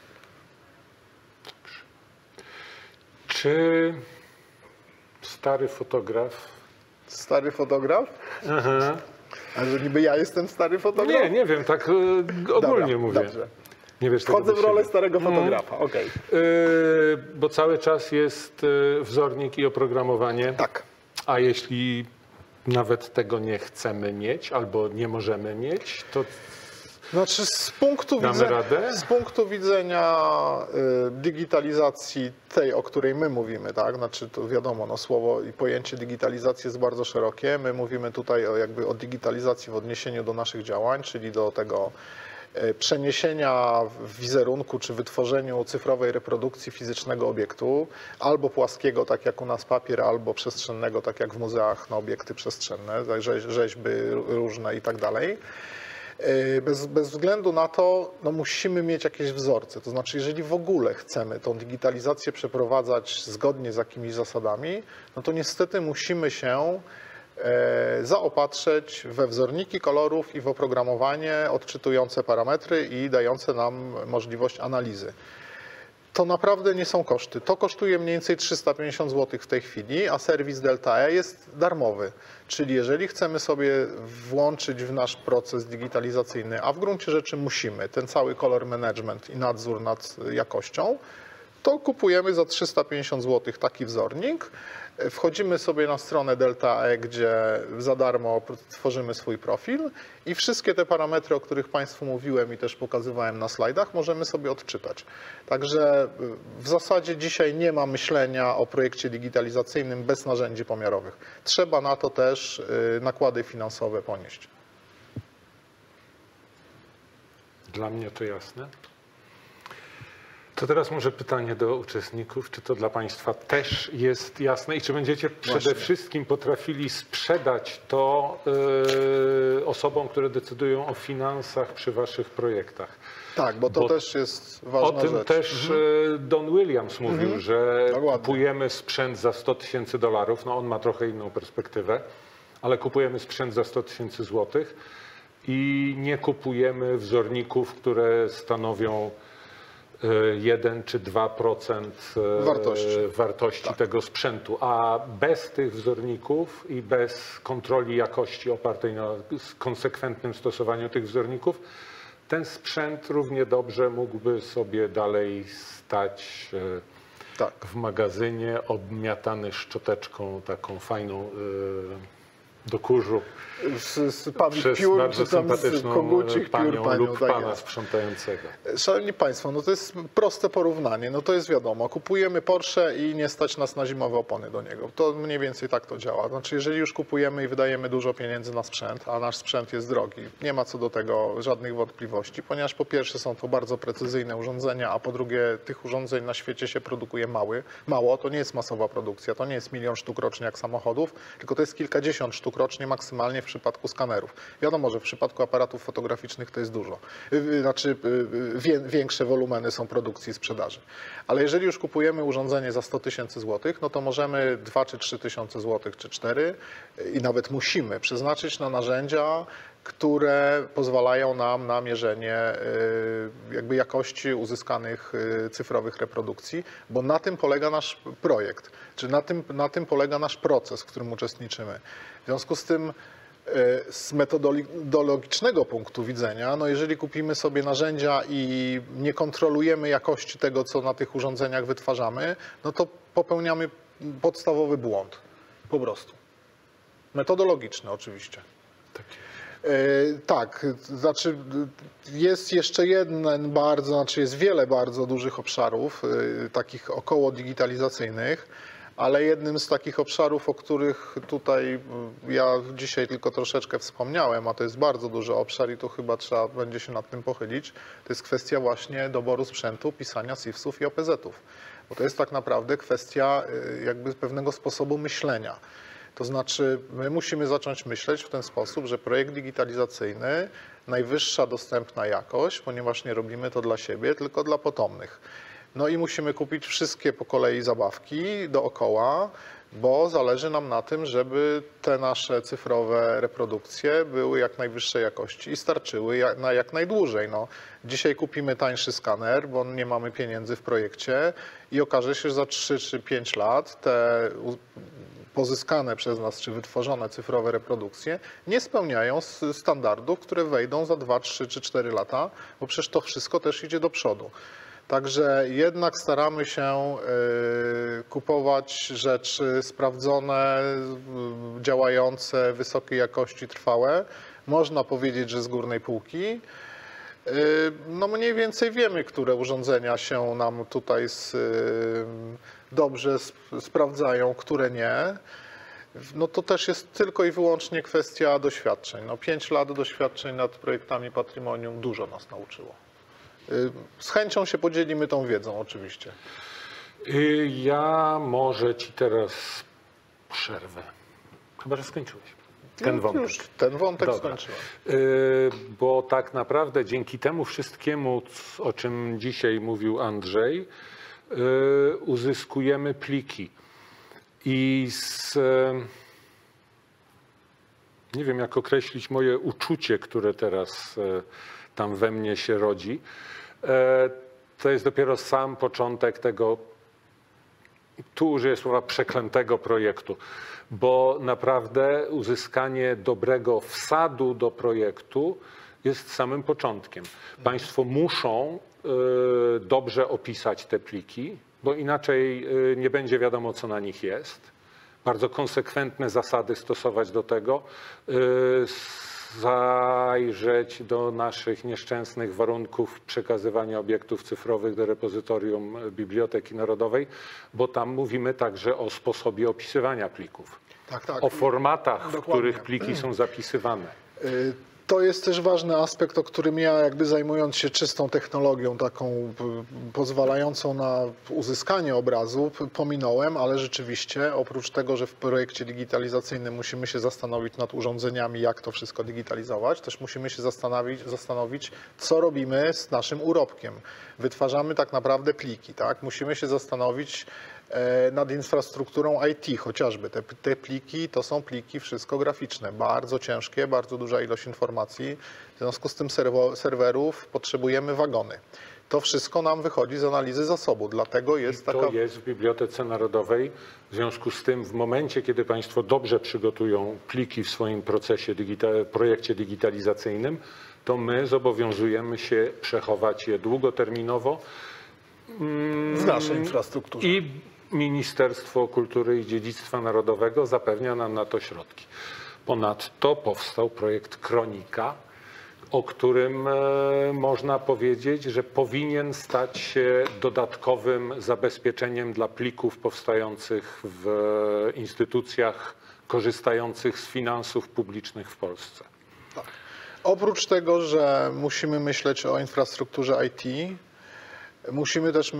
Czy stary fotograf?
Stary fotograf? Aha. A że niby ja jestem stary fotograf?
Nie wiem, tak ogólnie
Dobra,
mówię.
Dobrze.
Nie wiesz
Wchodzę w rolę starego fotografa, okej.
Bo cały czas jest wzornik i oprogramowanie.
Tak.
A jeśli nawet tego nie chcemy mieć albo nie możemy mieć, to
Znaczy z punktu widzenia digitalizacji tej, o której my mówimy, tak? Znaczy to wiadomo, no, słowo i pojęcie digitalizacji jest bardzo szerokie. My mówimy tutaj o digitalizacji w odniesieniu do naszych działań, czyli do tego przeniesienia wizerunku czy wytworzeniu cyfrowej reprodukcji fizycznego obiektu, albo płaskiego, tak jak u nas papier, albo przestrzennego, tak jak w muzeach, na obiekty przestrzenne, rzeźby różne i tak dalej. Bez względu na to no, musimy mieć jakieś wzorce. To znaczy, jeżeli w ogóle chcemy tą digitalizację przeprowadzać zgodnie z jakimiś zasadami, no to niestety musimy się zaopatrzyć we wzorniki kolorów i w oprogramowanie odczytujące parametry i dające nam możliwość analizy. To naprawdę nie są koszty. To kosztuje mniej więcej 350 zł w tej chwili, a serwis Delta E jest darmowy. Czyli jeżeli chcemy sobie włączyć w nasz proces digitalizacyjny, a w gruncie rzeczy musimy, ten cały color management i nadzór nad jakością, to kupujemy za 350 zł taki wzornik. Wchodzimy sobie na stronę Delta E, gdzie za darmo tworzymy swój profil i wszystkie te parametry, o których Państwu mówiłem i też pokazywałem na slajdach, możemy sobie odczytać. Także w zasadzie dzisiaj nie ma myślenia o projekcie digitalizacyjnym bez narzędzi pomiarowych. Trzeba na to też nakłady finansowe ponieść.
Dla mnie to jasne. To teraz może pytanie do uczestników, czy to dla Państwa też jest jasne i czy będziecie przede wszystkim potrafili sprzedać to osobom, które decydują o finansach przy Waszych projektach?
Tak, bo to też jest ważna rzecz.
O tym też Don Williams mówił, że kupujemy sprzęt za $100 000, no on ma trochę inną perspektywę, ale kupujemy sprzęt za 100 000 złotych i nie kupujemy wzorników, które stanowią 1 czy 2% wartości tego sprzętu, a bez tych wzorników i bez kontroli jakości opartej na konsekwentnym stosowaniu tych wzorników, ten sprzęt równie dobrze mógłby sobie dalej stać w magazynie, obmiatany szczoteczką taką fajną do kurzu
z pami
przez
piór,
bardzo
czy tam z
sympatyczną
kogucich piór
panią
panią.
lub
Tak
pana
jest.
sprzątającego.
Szanowni Państwo, no to jest proste porównanie, no to jest wiadomo, kupujemy Porsche i nie stać nas na zimowe opony do niego. To mniej więcej tak to działa. Znaczy, jeżeli już kupujemy i wydajemy dużo pieniędzy na sprzęt, a nasz sprzęt jest drogi, nie ma co do tego żadnych wątpliwości, ponieważ po pierwsze są to bardzo precyzyjne urządzenia, a po drugie tych urządzeń na świecie się produkuje mało, to nie jest masowa produkcja, to nie jest 1 000 000 sztuk rocznie jak samochodów, tylko to jest kilkadziesiąt sztuk rocznie maksymalnie w przypadku skanerów. Wiadomo, że w przypadku aparatów fotograficznych to jest dużo. Znaczy większe wolumeny są produkcji i sprzedaży. Ale jeżeli już kupujemy urządzenie za 100 000 złotych, no to możemy 2 czy 3 tysiące złotych, czy 4 i nawet musimy przeznaczyć na narzędzia, które pozwalają nam na mierzenie jakby jakości uzyskanych cyfrowych reprodukcji, bo na tym polega nasz projekt, czy na tym polega nasz proces, w którym uczestniczymy. W związku z tym z metodologicznego punktu widzenia, no jeżeli kupimy sobie narzędzia i nie kontrolujemy jakości tego, co na tych urządzeniach wytwarzamy, no to popełniamy podstawowy błąd. Po prostu. Metodologiczny oczywiście. Tak, znaczy jest jeszcze jeden jest wiele bardzo dużych obszarów, takich około digitalizacyjnych, ale jednym z takich obszarów, o których tutaj ja dzisiaj tylko troszeczkę wspomniałem, a to jest bardzo duży obszar i tu chyba trzeba będzie się nad tym pochylić, to jest kwestia właśnie doboru sprzętu, pisania SIFS-ów i OPZ-ów. Bo to jest tak naprawdę kwestia jakby pewnego sposobu myślenia. To znaczy my musimy zacząć myśleć w ten sposób, że projekt digitalizacyjny, najwyższa dostępna jakość, ponieważ nie robimy to dla siebie, tylko dla potomnych. No i musimy kupić wszystkie po kolei zabawki dookoła, bo zależy nam na tym, żeby te nasze cyfrowe reprodukcje były jak najwyższej jakości i starczyły na jak najdłużej. No, dzisiaj kupimy tańszy skaner, bo nie mamy pieniędzy w projekcie i okaże się, że za 3 czy 5 lat te pozyskane przez nas czy wytworzone cyfrowe reprodukcje nie spełniają standardów, które wejdą za 2, 3 czy 4 lata, bo przecież to wszystko też idzie do przodu. Także jednak staramy się kupować rzeczy sprawdzone, działające, wysokiej jakości, trwałe. Można powiedzieć, że z górnej półki. No mniej więcej wiemy, które urządzenia się nam tutaj dobrze sprawdzają, które nie. No to też jest tylko i wyłącznie kwestia doświadczeń. No 5 lat doświadczeń nad projektami Patrimonium dużo nas nauczyło. Z chęcią się podzielimy tą wiedzą oczywiście.
Ja może ci teraz przerwę. Chyba, że skończyłeś ten wątek.
Już ten wątek
Dobra.
skończyłem.
Bo tak naprawdę dzięki temu wszystkiemu, o czym dzisiaj mówił Andrzej, uzyskujemy pliki. I nie wiem, jak określić moje uczucie, które teraz tam we mnie się rodzi. To jest dopiero sam początek tego, tu użyję słowa, przeklętego projektu, bo naprawdę uzyskanie dobrego wsadu do projektu jest samym początkiem. Państwo muszą dobrze opisać te pliki, bo inaczej nie będzie wiadomo, co na nich jest. Bardzo konsekwentne zasady stosować do tego. Zajrzeć do naszych nieszczęsnych warunków przekazywania obiektów cyfrowych do repozytorium Biblioteki Narodowej, bo tam mówimy także o sposobie opisywania plików,
Tak.
o formatach, w
Dokładnie.
których pliki są zapisywane.
To jest też ważny aspekt, o którym ja jakby zajmując się czystą technologią, taką pozwalającą na uzyskanie obrazu, pominąłem, ale rzeczywiście oprócz tego, że w projekcie digitalizacyjnym musimy się zastanowić nad urządzeniami, jak to wszystko digitalizować, też musimy się zastanowić, co robimy z naszym urobkiem. Wytwarzamy tak naprawdę pliki, tak? Musimy się zastanowić nad infrastrukturą IT chociażby. Te pliki to są pliki wszystko graficzne, bardzo ciężkie, bardzo duża ilość informacji. W związku z tym serwerów potrzebujemy wagony. To wszystko nam wychodzi z analizy zasobu, dlatego jest taka...
To jest w Bibliotece Narodowej. W związku z tym w momencie, kiedy Państwo dobrze przygotują pliki w swoim projekcie digitalizacyjnym, to my zobowiązujemy się przechować je długoterminowo
w naszej infrastrukturze.
I Ministerstwo Kultury i Dziedzictwa Narodowego zapewnia nam na to środki. Ponadto powstał projekt Kronika, o którym można powiedzieć, że powinien stać się dodatkowym zabezpieczeniem dla plików powstających w instytucjach korzystających z finansów publicznych w Polsce.
Tak. Oprócz tego, że musimy myśleć o infrastrukturze IT, musimy też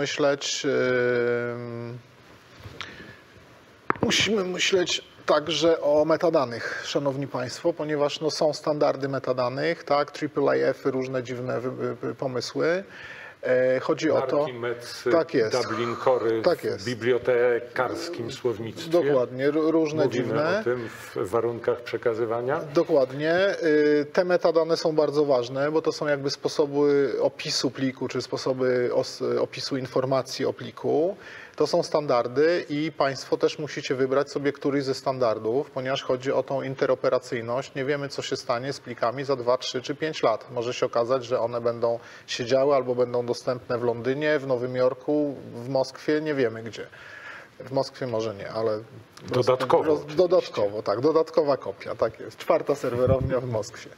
myśleć także o metadanych, szanowni państwo, ponieważ no, są standardy metadanych, tak, AAAF, różne dziwne pomysły. Chodzi o to.
Tak jest. Dublin Cory
tak
w bibliotekarskim słownictwie.
Dokładnie, różne
Mówimy
dziwne.
o tym w warunkach przekazywania.
Dokładnie. Te metadane są bardzo ważne, bo to są jakby sposoby opisu pliku, czy sposoby opisu informacji o pliku. To są standardy i państwo też musicie wybrać sobie któryś ze standardów, ponieważ chodzi o tą interoperacyjność. Nie wiemy, co się stanie z plikami za 2, 3 czy 5 lat. Może się okazać, że one będą siedziały albo będą dostępne w Londynie, w Nowym Jorku, w Moskwie, nie wiemy gdzie. W Moskwie może nie, ale
dodatkowo.
Tak, dodatkowa kopia, tak jest. 4. serwerownia w Moskwie.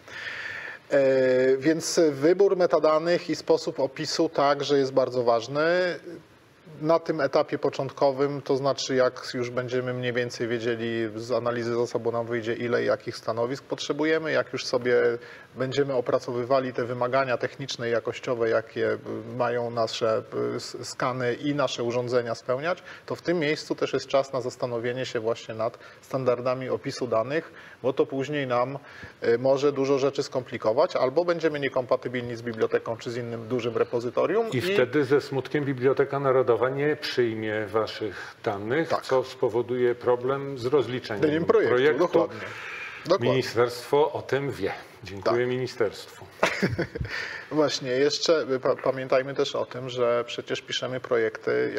Więc wybór metadanych i sposób opisu także jest bardzo ważny. Na tym etapie początkowym, to znaczy jak już będziemy mniej więcej wiedzieli, z analizy zasobu nam wyjdzie, ile i jakich stanowisk potrzebujemy, jak już sobie będziemy opracowywali te wymagania techniczne i jakościowe, jakie mają nasze skany i nasze urządzenia spełniać, to w tym miejscu też jest czas na zastanowienie się właśnie nad standardami opisu danych, bo to później nam może dużo rzeczy skomplikować, albo będziemy niekompatybilni z biblioteką czy z innym dużym repozytorium.
I wtedy ze smutkiem Biblioteka Narodowa nie przyjmie waszych danych,
tak,
co spowoduje problem z rozliczeniem
projektu. Dokładnie.
Ministerstwo o tym wie. Dziękuję ministerstwu.
Właśnie, jeszcze pamiętajmy też o tym, że przecież piszemy projekty,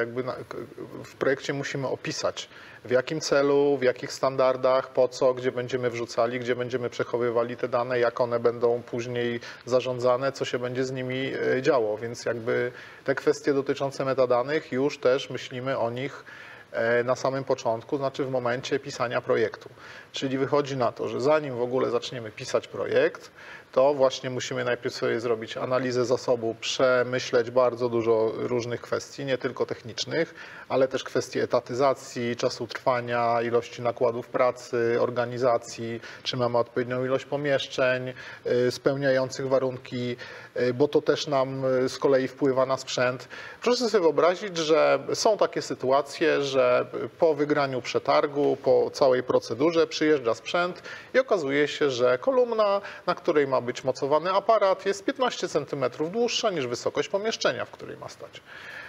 w projekcie musimy opisać, w jakim celu, w jakich standardach, po co, gdzie będziemy wrzucali, gdzie będziemy przechowywali te dane, jak one będą później zarządzane, co się będzie z nimi działo. Więc jakby te kwestie dotyczące metadanych już też myślimy o nich na samym początku, znaczy w momencie pisania projektu. Czyli wychodzi na to, że zanim w ogóle zaczniemy pisać projekt, to właśnie musimy najpierw sobie zrobić analizę zasobu, przemyśleć bardzo dużo różnych kwestii, nie tylko technicznych, ale też kwestie etatyzacji, czasu trwania, ilości nakładów pracy, organizacji, czy mamy odpowiednią ilość pomieszczeń spełniających warunki, bo to też nam z kolei wpływa na sprzęt. Proszę sobie wyobrazić, że są takie sytuacje, że po wygraniu przetargu, po całej procedurze przyjeżdża sprzęt i okazuje się, że kolumna, na której ma być mocowany aparat, jest 15 cm dłuższa niż wysokość pomieszczenia, w której ma stać.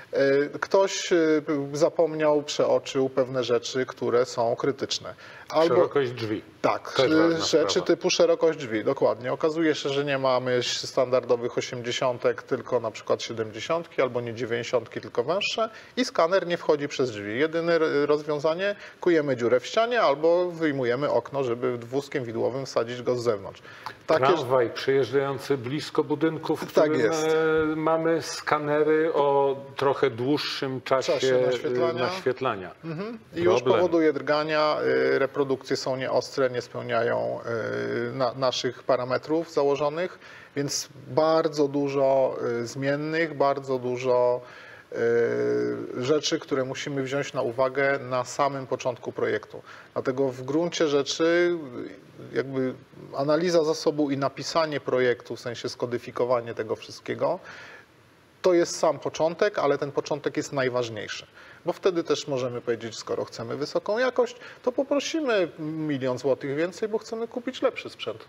Ktoś zapomniał, przeoczył pewne rzeczy, które są krytyczne.
Szerokość drzwi.
Tak, rzeczy typu szerokość drzwi, dokładnie. Okazuje się, że nie mamy standardowych 80, tylko na przykład 70 albo nie 90, tylko węższe i skaner nie wchodzi przez drzwi. Jedyne rozwiązanie, kujemy dziurę w ścianie albo wyjmujemy okno, żeby wózkiem widłowym wsadzić go z zewnątrz.
Tramwaj przejeżdżający blisko budynków, w którym mamy skanery o trochę dłuższym czasie naświetlania.
I już powoduje drgania, reprodukcje są nieostre, nie spełniają naszych parametrów założonych, więc bardzo dużo zmiennych, bardzo dużo rzeczy, które musimy wziąć na uwagę na samym początku projektu. Dlatego w gruncie rzeczy jakby analiza zasobu i napisanie projektu, w sensie skodyfikowanie tego wszystkiego, to jest sam początek, ale ten początek jest najważniejszy. Bo wtedy też możemy powiedzieć, skoro chcemy wysoką jakość, to poprosimy 1 000 000 złotych więcej, bo chcemy kupić lepszy sprzęt.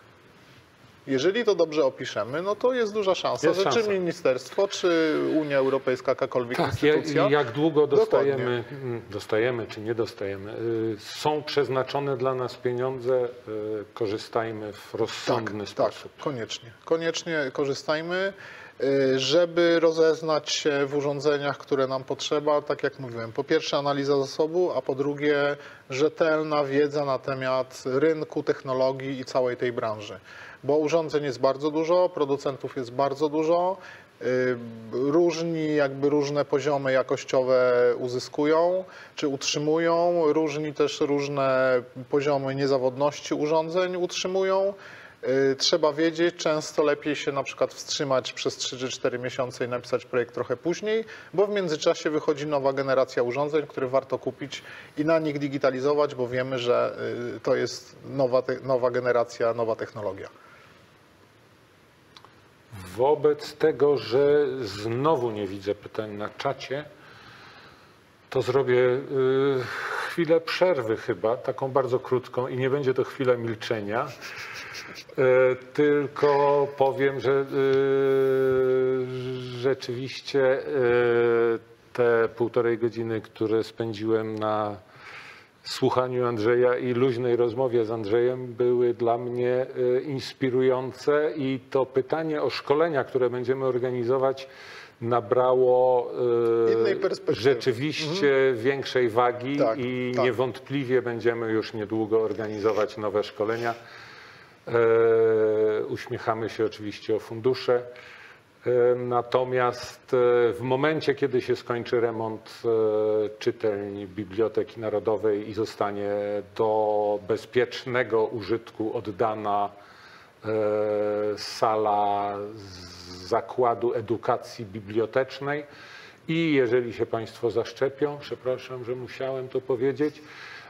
Jeżeli to dobrze opiszemy, no to jest duża szansa, że czy ministerstwo, czy Unia Europejska, jakakolwiek instytucja...
Jak długo dostajemy, czy nie dostajemy, są przeznaczone dla nas pieniądze, korzystajmy w rozsądny sposób.
Tak, koniecznie korzystajmy. Żeby rozeznać się w urządzeniach, które nam potrzeba, tak jak mówiłem, po pierwsze analiza zasobu, a po drugie rzetelna wiedza na temat rynku, technologii i całej tej branży. bo urządzeń jest bardzo dużo, producentów jest bardzo dużo, różni jakby różne poziomy jakościowe uzyskują czy utrzymują, różni też różne poziomy niezawodności urządzeń utrzymują. Trzeba wiedzieć, często lepiej się na przykład wstrzymać przez 3 czy 4 miesiące i napisać projekt trochę później, bo w międzyczasie wychodzi nowa generacja urządzeń, które warto kupić i na nich digitalizować, bo wiemy, że to jest nowa generacja, nowa technologia.
Wobec tego, że znowu nie widzę pytań na czacie, to zrobię chwilę przerwy chyba, taką bardzo krótką i nie będzie to chwila milczenia. Tylko powiem, że rzeczywiście te 1,5 godziny, które spędziłem na słuchaniu Andrzeja i luźnej rozmowie z Andrzejem, były dla mnie inspirujące i to pytanie o szkolenia, które będziemy organizować, nabrało
innej perspektywy.
Rzeczywiście większej wagi
Tak,
i
tak.
niewątpliwie będziemy już niedługo organizować nowe szkolenia. Uśmiechamy się oczywiście o fundusze. Natomiast w momencie, kiedy się skończy remont czytelni Biblioteki Narodowej i zostanie do bezpiecznego użytku oddana sala Zakładu Edukacji Bibliotecznej i jeżeli się Państwo zaszczepią, przepraszam, że musiałem to powiedzieć,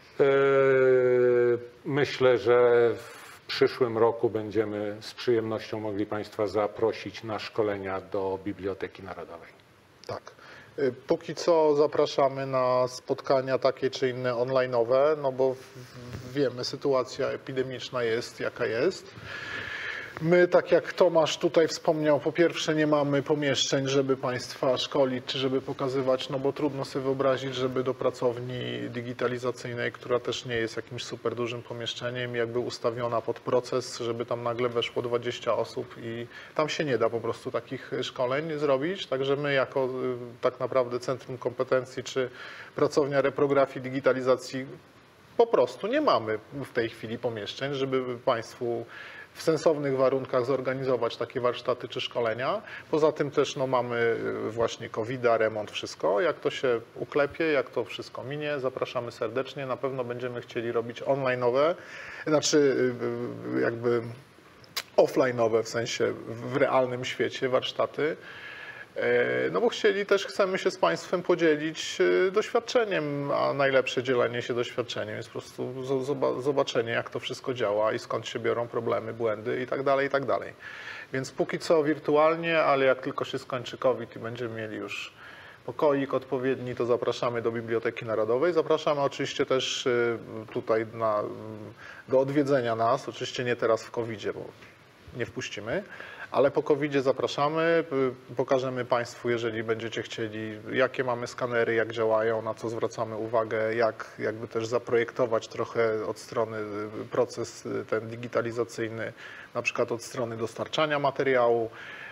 myślę, że w przyszłym roku będziemy z przyjemnością mogli Państwa zaprosić na szkolenia do Biblioteki Narodowej.
Tak. Póki co zapraszamy na spotkania takie czy inne online'owe, no bo wiemy, sytuacja epidemiczna jest jaka jest. My, tak jak Tomasz tutaj wspomniał, po pierwsze nie mamy pomieszczeń, żeby Państwa szkolić, czy żeby pokazywać, no bo trudno sobie wyobrazić, żeby do pracowni digitalizacyjnej, która też nie jest jakimś super dużym pomieszczeniem, jakby ustawiona pod proces, żeby tam nagle weszło 20 osób i tam się nie da po prostu takich szkoleń zrobić. Także my jako tak naprawdę Centrum Kompetencji czy Pracownia Reprografii Digitalizacji po prostu nie mamy w tej chwili pomieszczeń, żeby Państwu w sensownych warunkach zorganizować takie warsztaty czy szkolenia. Poza tym też no, mamy właśnie COVID-a, remont, wszystko. Jak to się uklepie, jak to wszystko minie, zapraszamy serdecznie. Na pewno będziemy chcieli robić online'owe, znaczy jakby offline'owe, w sensie w realnym świecie warsztaty. No bo chcemy się z Państwem podzielić doświadczeniem, a najlepsze dzielenie się doświadczeniem jest po prostu zobaczenie, jak to wszystko działa i skąd się biorą problemy, błędy i tak dalej, i tak dalej. Więc póki co wirtualnie, ale jak tylko się skończy COVID i będziemy mieli już pokoik odpowiedni, to zapraszamy do Biblioteki Narodowej. Zapraszamy oczywiście też tutaj do odwiedzenia nas, oczywiście nie teraz w COVID-zie, bo nie wpuścimy. Ale po COVID-zie zapraszamy, pokażemy Państwu, jeżeli będziecie chcieli, jakie mamy skanery, jak działają, na co zwracamy uwagę, jakby też zaprojektować trochę od strony proces ten digitalizacyjny, na przykład od strony dostarczania materiału,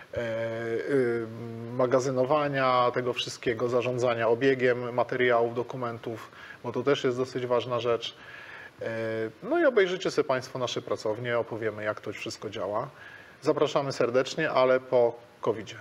magazynowania tego wszystkiego, zarządzania obiegiem materiałów, dokumentów, bo to też jest dosyć ważna rzecz. No i obejrzycie sobie Państwo nasze pracownie, opowiemy, jak to wszystko działa. Zapraszamy serdecznie, ale po COVID-zie.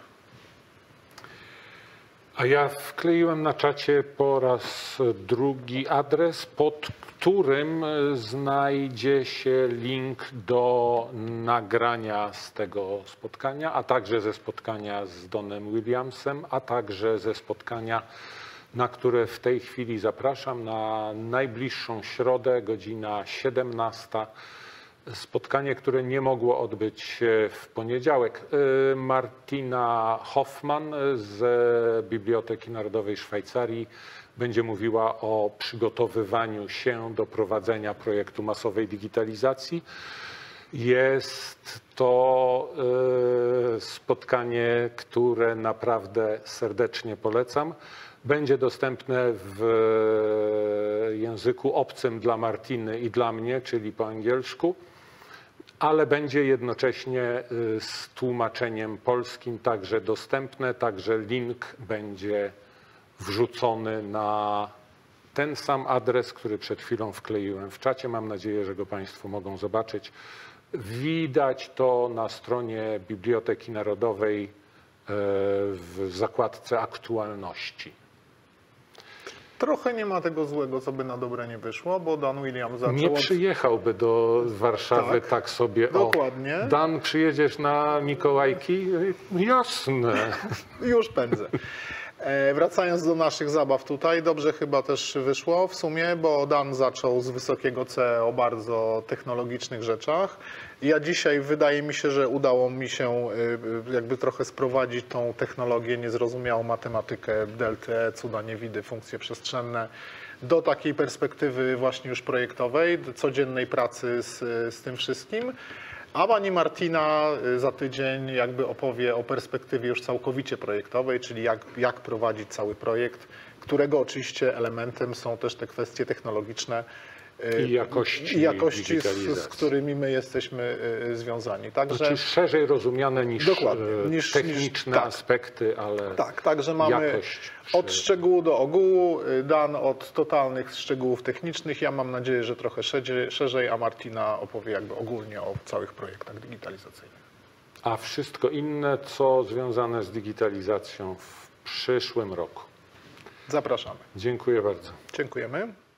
A ja wkleiłem na czacie po raz drugi adres, pod którym znajdzie się link do nagrania z tego spotkania, a także ze spotkania z Donem Williamsem, a także ze spotkania, na które w tej chwili zapraszam, na najbliższą środę, godzina 17. Spotkanie, które nie mogło odbyć się w poniedziałek. Martina Hoffman z Biblioteki Narodowej Szwajcarii będzie mówiła o przygotowywaniu się do prowadzenia projektu masowej digitalizacji. Jest to spotkanie, które naprawdę serdecznie polecam. Będzie dostępne w języku obcym dla Martiny i dla mnie, czyli po angielsku, ale będzie jednocześnie z tłumaczeniem polskim także dostępne, także link będzie wrzucony na ten sam adres, który przed chwilą wkleiłem w czacie. Mam nadzieję, że go Państwo mogą zobaczyć. Widać to na stronie Biblioteki Narodowej w zakładce aktualności.
Trochę nie ma tego złego, co by na dobre nie wyszło, bo Dan Williams zaczął
Nie przyjechałby do Warszawy tak sobie.
Dokładnie.
Dan, przyjedziesz na Mikołajki? Jasne.
Już pędzę. Wracając do naszych zabaw tutaj, dobrze chyba też wyszło w sumie, bo Dan zaczął z wysokiego C o bardzo technologicznych rzeczach. Ja dzisiaj wydaje mi się, że udało mi się jakby trochę sprowadzić tą technologię, niezrozumiałą matematykę, deltę, cuda niewidy, funkcje przestrzenne do takiej perspektywy właśnie już projektowej, do codziennej pracy z tym wszystkim. A pani Martina za tydzień jakby opowie o perspektywie już całkowicie projektowej, czyli jak prowadzić cały projekt, którego oczywiście elementem są też te kwestie technologiczne
I jakości
z którymi my jesteśmy związani. Także,
znaczy szerzej rozumiane niż techniczne
tak,
aspekty, ale
tak, także mamy
jakość
od szczegółu do ogółu, Dan od totalnych szczegółów technicznych. Ja mam nadzieję, że trochę szerzej, a Martina opowie jakby ogólnie o całych projektach digitalizacyjnych.
A wszystko inne, co związane z digitalizacją w przyszłym roku.
Zapraszamy.
Dziękuję bardzo.
Dziękujemy.